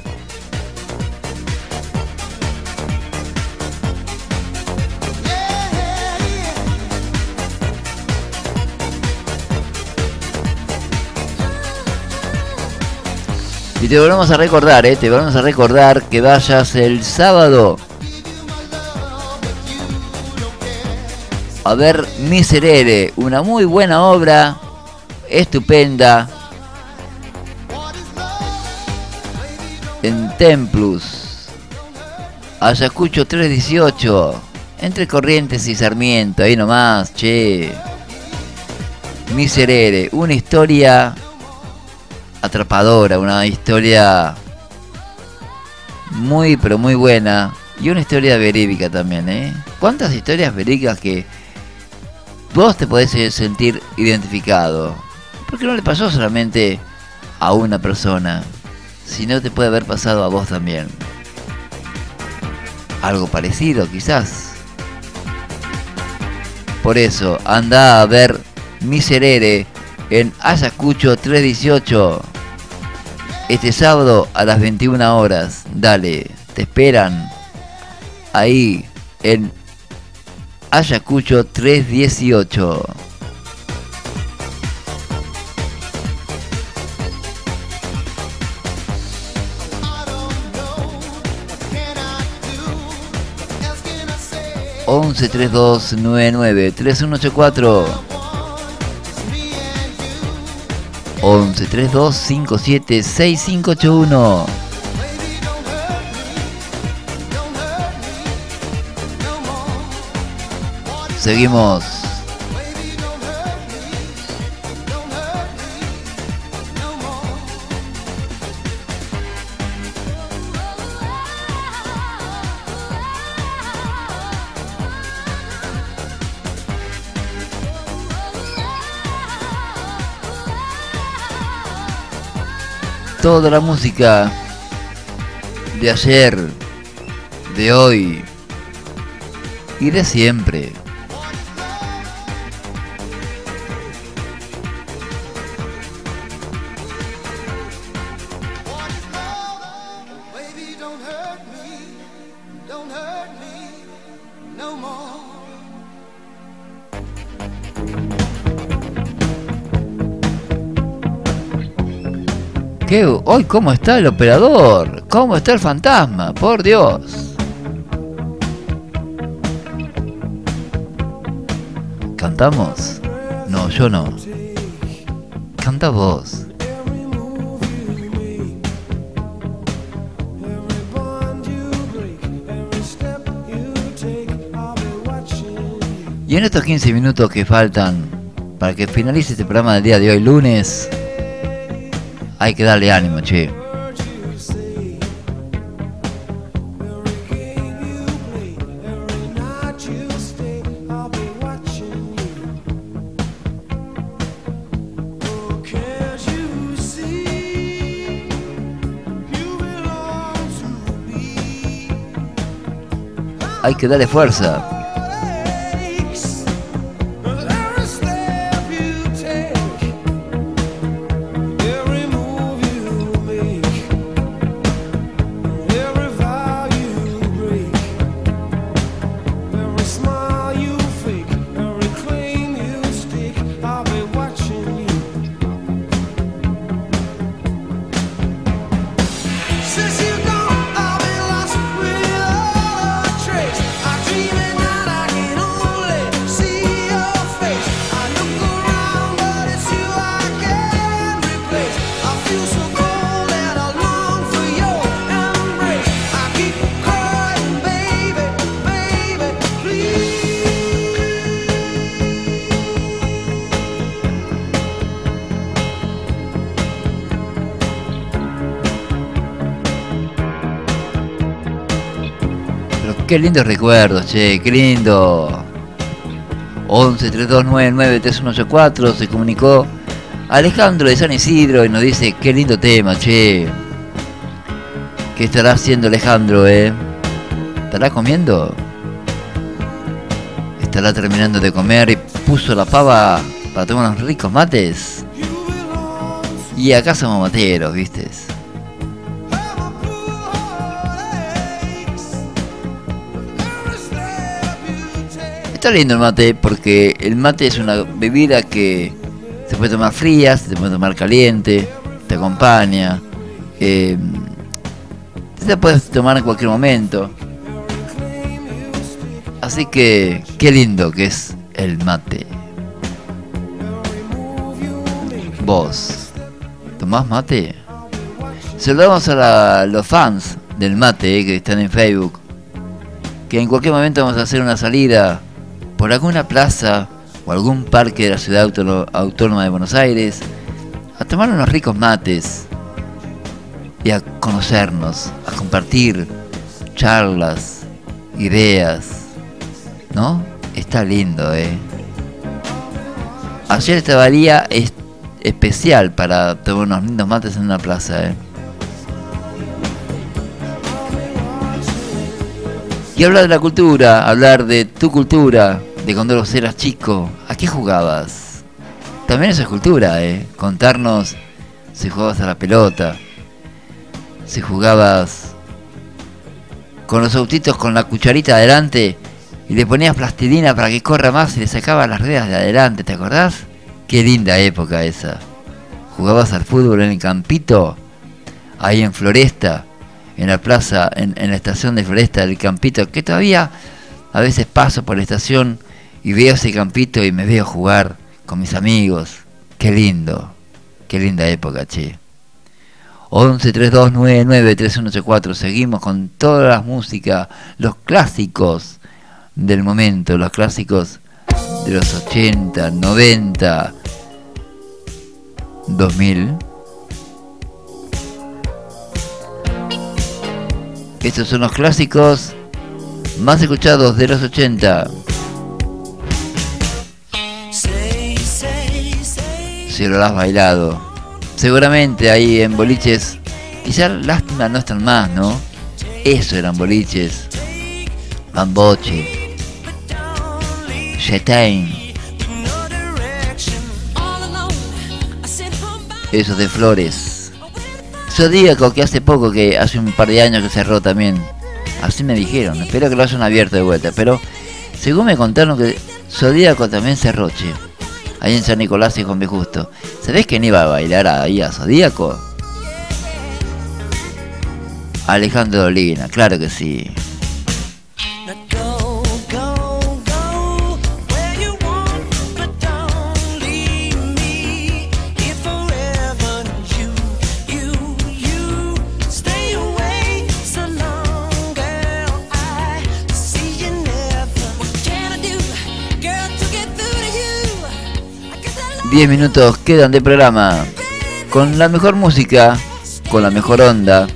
Y te volvemos a recordar, que vayas el sábado a ver Miserere, una muy buena obra, estupenda, en Templus, Ayacucho 318, entre Corrientes y Sarmiento, ahí nomás, che. Miserere, una historia atrapadora, una historia muy pero muy buena y una historia verídica también, ¿Cuántas historias verídicas que vos te podés sentir identificado? Porque no le pasó solamente a una persona, sino te puede haber pasado a vos también. Algo parecido quizás. Por eso, anda a ver Miserere en Ayacucho 318 este sábado a las 21 horas. Dale, te esperan ahí en Ayacucho 318. ...11 32 99 3184 11 32 57 6581. Seguimos. Toda la música de ayer, de hoy y de siempre. ¿Qué? Hoy, ¿cómo está el operador? ¿Cómo está el fantasma? Por Dios. ¿Cantamos? No, yo no. Canta vos. Y en estos 15 minutos que faltan para que finalice este programa del día de hoy, lunes, hay que darle ánimo, che. Hay que darle fuerza. Qué lindos recuerdos, che, qué lindo. 11-3299-3184 se comunicó Alejandro de San Isidro y nos dice, qué lindo tema, che. ¿Qué estará haciendo Alejandro, ¿Estará comiendo? ¿Estará terminando de comer y puso la pava para tomar unos ricos mates? Y acá somos materos, ¿viste? Está lindo el mate porque el mate es una bebida que se puede tomar fría, se puede tomar caliente, te acompaña, se puede tomar en cualquier momento. Así que qué lindo que es el mate. ¿Vos tomás mate? Saludamos a los fans del mate que están en Facebook, que en cualquier momento vamos a hacer una salida por alguna plaza o algún parque de la ciudad autónoma de Buenos Aires a tomar unos ricos mates y a conocernos, a compartir charlas, ideas, ¿no? Está lindo, Ayer estaba día especial para tomar unos lindos mates en una plaza, Y hablar de la cultura, hablar de tu cultura, de cuando vos eras chico, ¿a qué jugabas? También eso es cultura, Contarnos si jugabas a la pelota, si jugabas con los autitos con la cucharita adelante y le ponías plastilina para que corra más y le sacabas las ruedas de adelante, ¿te acordás? Qué linda época esa. Jugabas al fútbol en el campito, ahí en Floresta, en la plaza, en la estación de Floresta del Campito, que todavía a veces paso por la estación y veo ese campito y me veo jugar con mis amigos. Qué lindo, qué linda época, che. 11-3299-3184, seguimos con toda la música, los clásicos del momento, los clásicos de los 80, 90, 2000. Estos son los clásicos más escuchados de los 80. Si lo has bailado, seguramente ahí en boliches, quizás lástima no están más, ¿no? Eso eran boliches, Bamboche, Chetain, esos de Flores. Zodíaco, que hace poco, que hace un par de años que cerró también. Así me dijeron, espero que lo hayan abierto de vuelta. Pero según me contaron que Zodíaco también cerró, che. Ahí en San Nicolás y Juan B. Justo. ¿Sabés quién iba a bailar ahí a Zodíaco? Alejandro Dolina, claro que sí. 10 minutos quedan de programa. Con la mejor música, con la mejor onda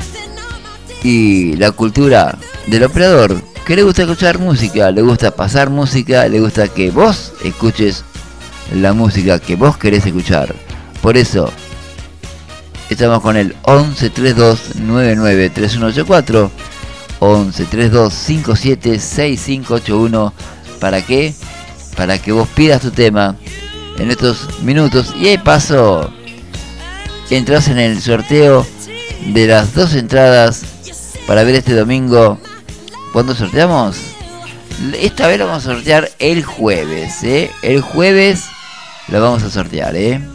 y la cultura del operador, que le gusta escuchar música, le gusta pasar música, le gusta que vos escuches la música que vos querés escuchar. Por eso estamos con el 11 32 99 3184, 11 32 57 6581. ¿Para qué? Para que vos pidas tu tema en estos minutos y de paso entras en el sorteo de las 2 entradas para ver este domingo. ¿Cuándo sorteamos? Esta vez lo vamos a sortear el jueves, El jueves lo vamos a sortear,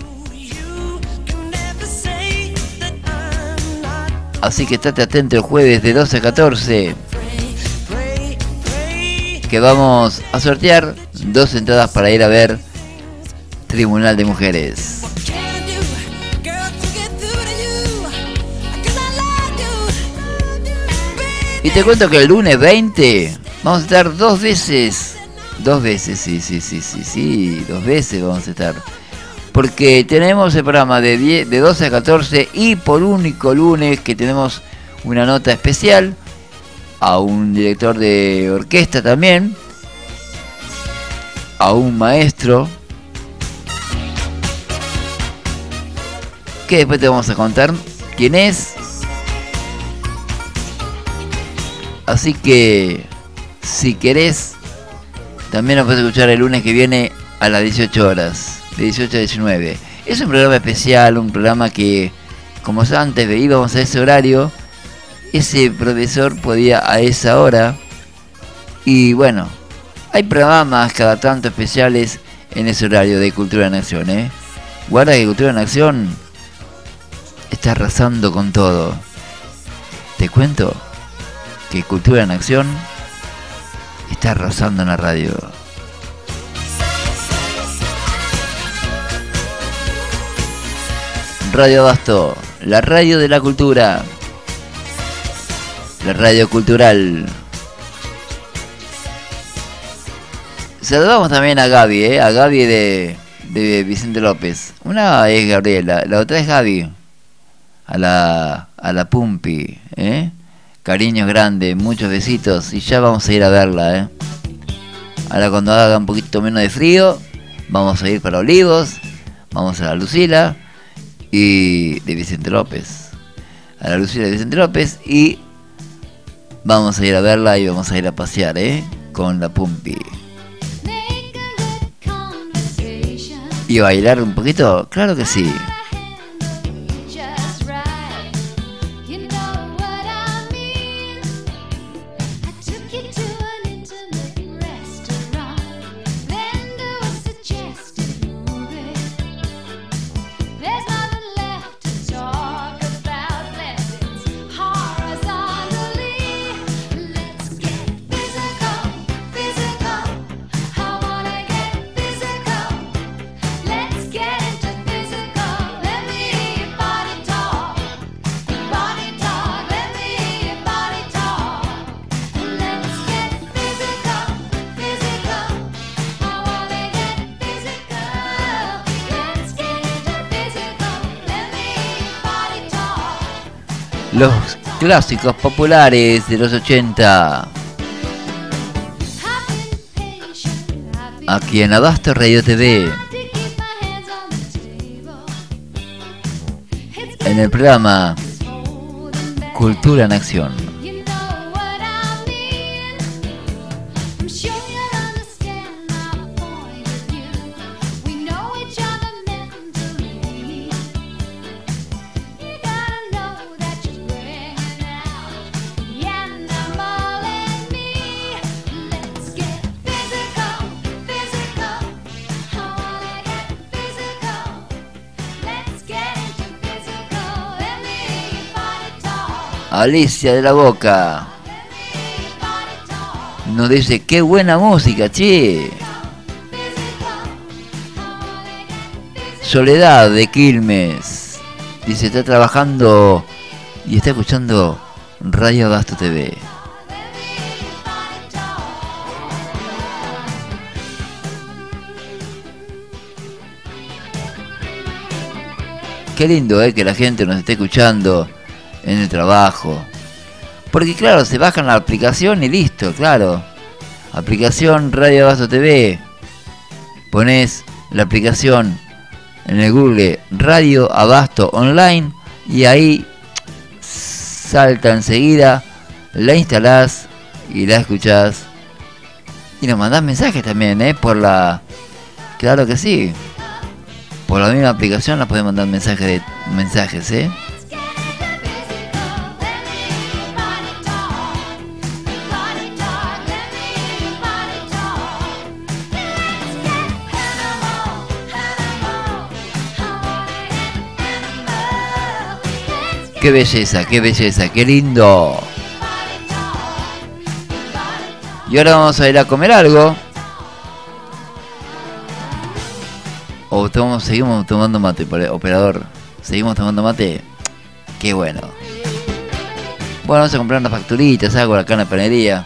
Así que estate atento el jueves de 12 a 14, que vamos a sortear 2 entradas para ir a ver Tribunal de Mujeres. Y te cuento que el lunes 20 vamos a estar 2 veces. 2 veces, sí, 2 veces vamos a estar. Porque tenemos el programa de 12 a 14 y por único lunes que tenemos una nota especial a un director de orquesta también, a un maestro, que después te vamos a contar quién es. Así que si querés, también nos puedes escuchar el lunes que viene a las 18 horas, de 18 a 19. Es un programa especial, un programa que, como antes íbamos a ese horario, ese profesor podía a esa hora. Y bueno, hay programas cada tanto especiales en ese horario de Cultura en Acción, Guarda que Cultura en Acción está arrasando con todo. Te cuento que Cultura en Acción está arrasando en la radio. Radio Abasto, la radio de la cultura, la radio cultural. Saludamos también a Gaby, a Gaby de Vicente López. Una es Gabriela, la otra es Gaby, a la Pumpi, Cariños grandes, muchos besitos y ya vamos a ir a verla, Ahora cuando haga un poquito menos de frío, vamos a ir para Olivos, vamos a la Lucila y de Vicente López. A la Lucila de Vicente López y vamos a ir a verla y vamos a ir a pasear, con la Pumpi. ¿Y bailar un poquito? Claro que sí. Los clásicos populares de los 80. Aquí en Abasto Radio TV. En el programa Cultura en Acción. Alicia de la Boca nos dice: qué buena música, che. Soledad de Quilmes dice: está trabajando y está escuchando Radio Abasto TV. qué lindo que la gente nos esté escuchando en el trabajo. Porque claro, se bajan la aplicación y listo, claro. Aplicación Radio Abasto TV. Pones la aplicación en el Google Radio Abasto Online y ahí salta enseguida, la instalás y la escuchás. Y nos mandás mensajes también, por la... Claro que sí. Por la misma aplicación nos podemos mandar mensajes, Qué belleza, qué lindo. Y ahora vamos a ir a comer algo. O seguimos tomando mate, operador. Seguimos tomando mate. Qué bueno. Bueno, vamos a comprar unas facturitas, algo acá en la panadería.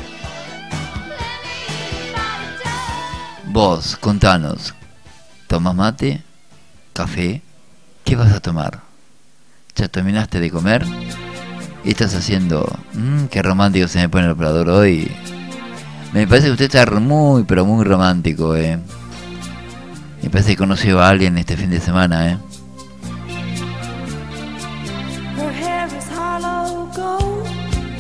Vos, contanos. ¿Tomas mate? ¿Café? ¿Qué vas a tomar? ¿Ya terminaste de comer? ¿Y estás haciendo? Qué romántico se me pone el operador hoy. Me parece que usted está muy, pero muy romántico, Me parece que conoció a alguien este fin de semana, Her hair is hollow gold,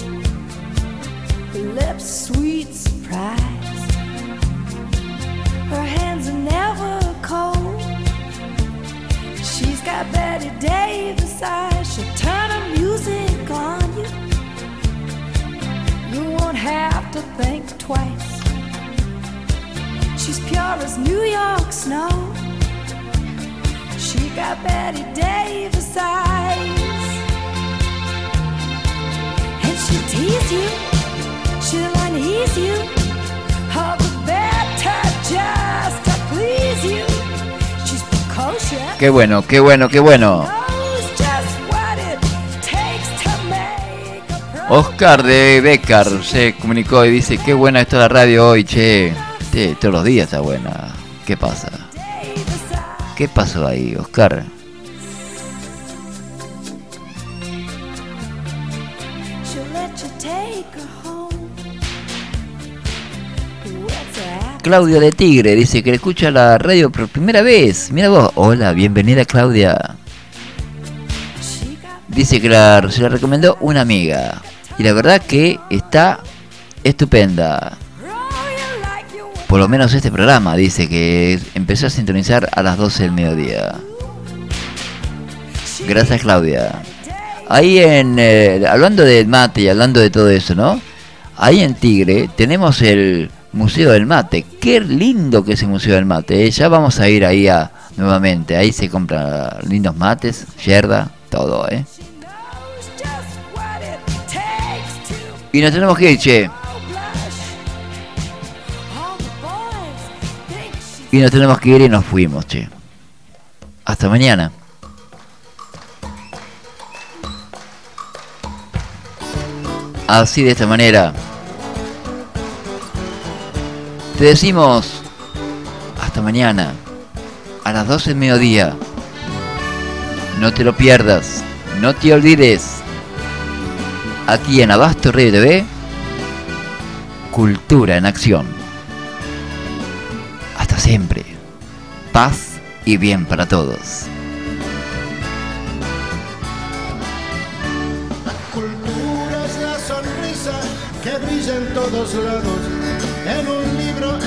her lips sweet surprise, her hands are never cold. She's got Betty Davis eyes, she'll turn her music on you. You won't have to think twice. She's pure as New York snow. She got Betty Davis eyes. And she'll tease you, she'll unease you. All the better just to please you. She's precocious. Qué bueno, qué bueno, qué bueno. Oscar de Becar se comunicó y dice: qué buena está la radio hoy, che. Todos los días está buena. ¿Qué pasa? ¿Qué pasó ahí, Oscar? Claudia de Tigre dice que le escucha la radio por primera vez. Mira vos. Hola, bienvenida, Claudia. Dice que se la recomendó una amiga. Y la verdad que está estupenda. Por lo menos este programa, dice que empezó a sintonizar a las 12 del mediodía. Gracias, Claudia. Ahí hablando del mate y hablando de todo eso, ¿no? Ahí en Tigre tenemos el Museo del Mate. Qué lindo que es el Museo del Mate. Ya vamos a ir ahí nuevamente. Ahí se compran lindos mates, yerba, todo, Y nos tenemos que ir, che. Y nos tenemos que ir y nos fuimos, che. Hasta mañana. Así, de esta manera, te decimos hasta mañana a las 12 del mediodía. No te lo pierdas, no te olvides. Aquí en Abasto Radio TV, Cultura en Acción. Hasta siempre. Paz y bien para todos. Cultura es la sonrisa que brilla en todos lados, en un libro,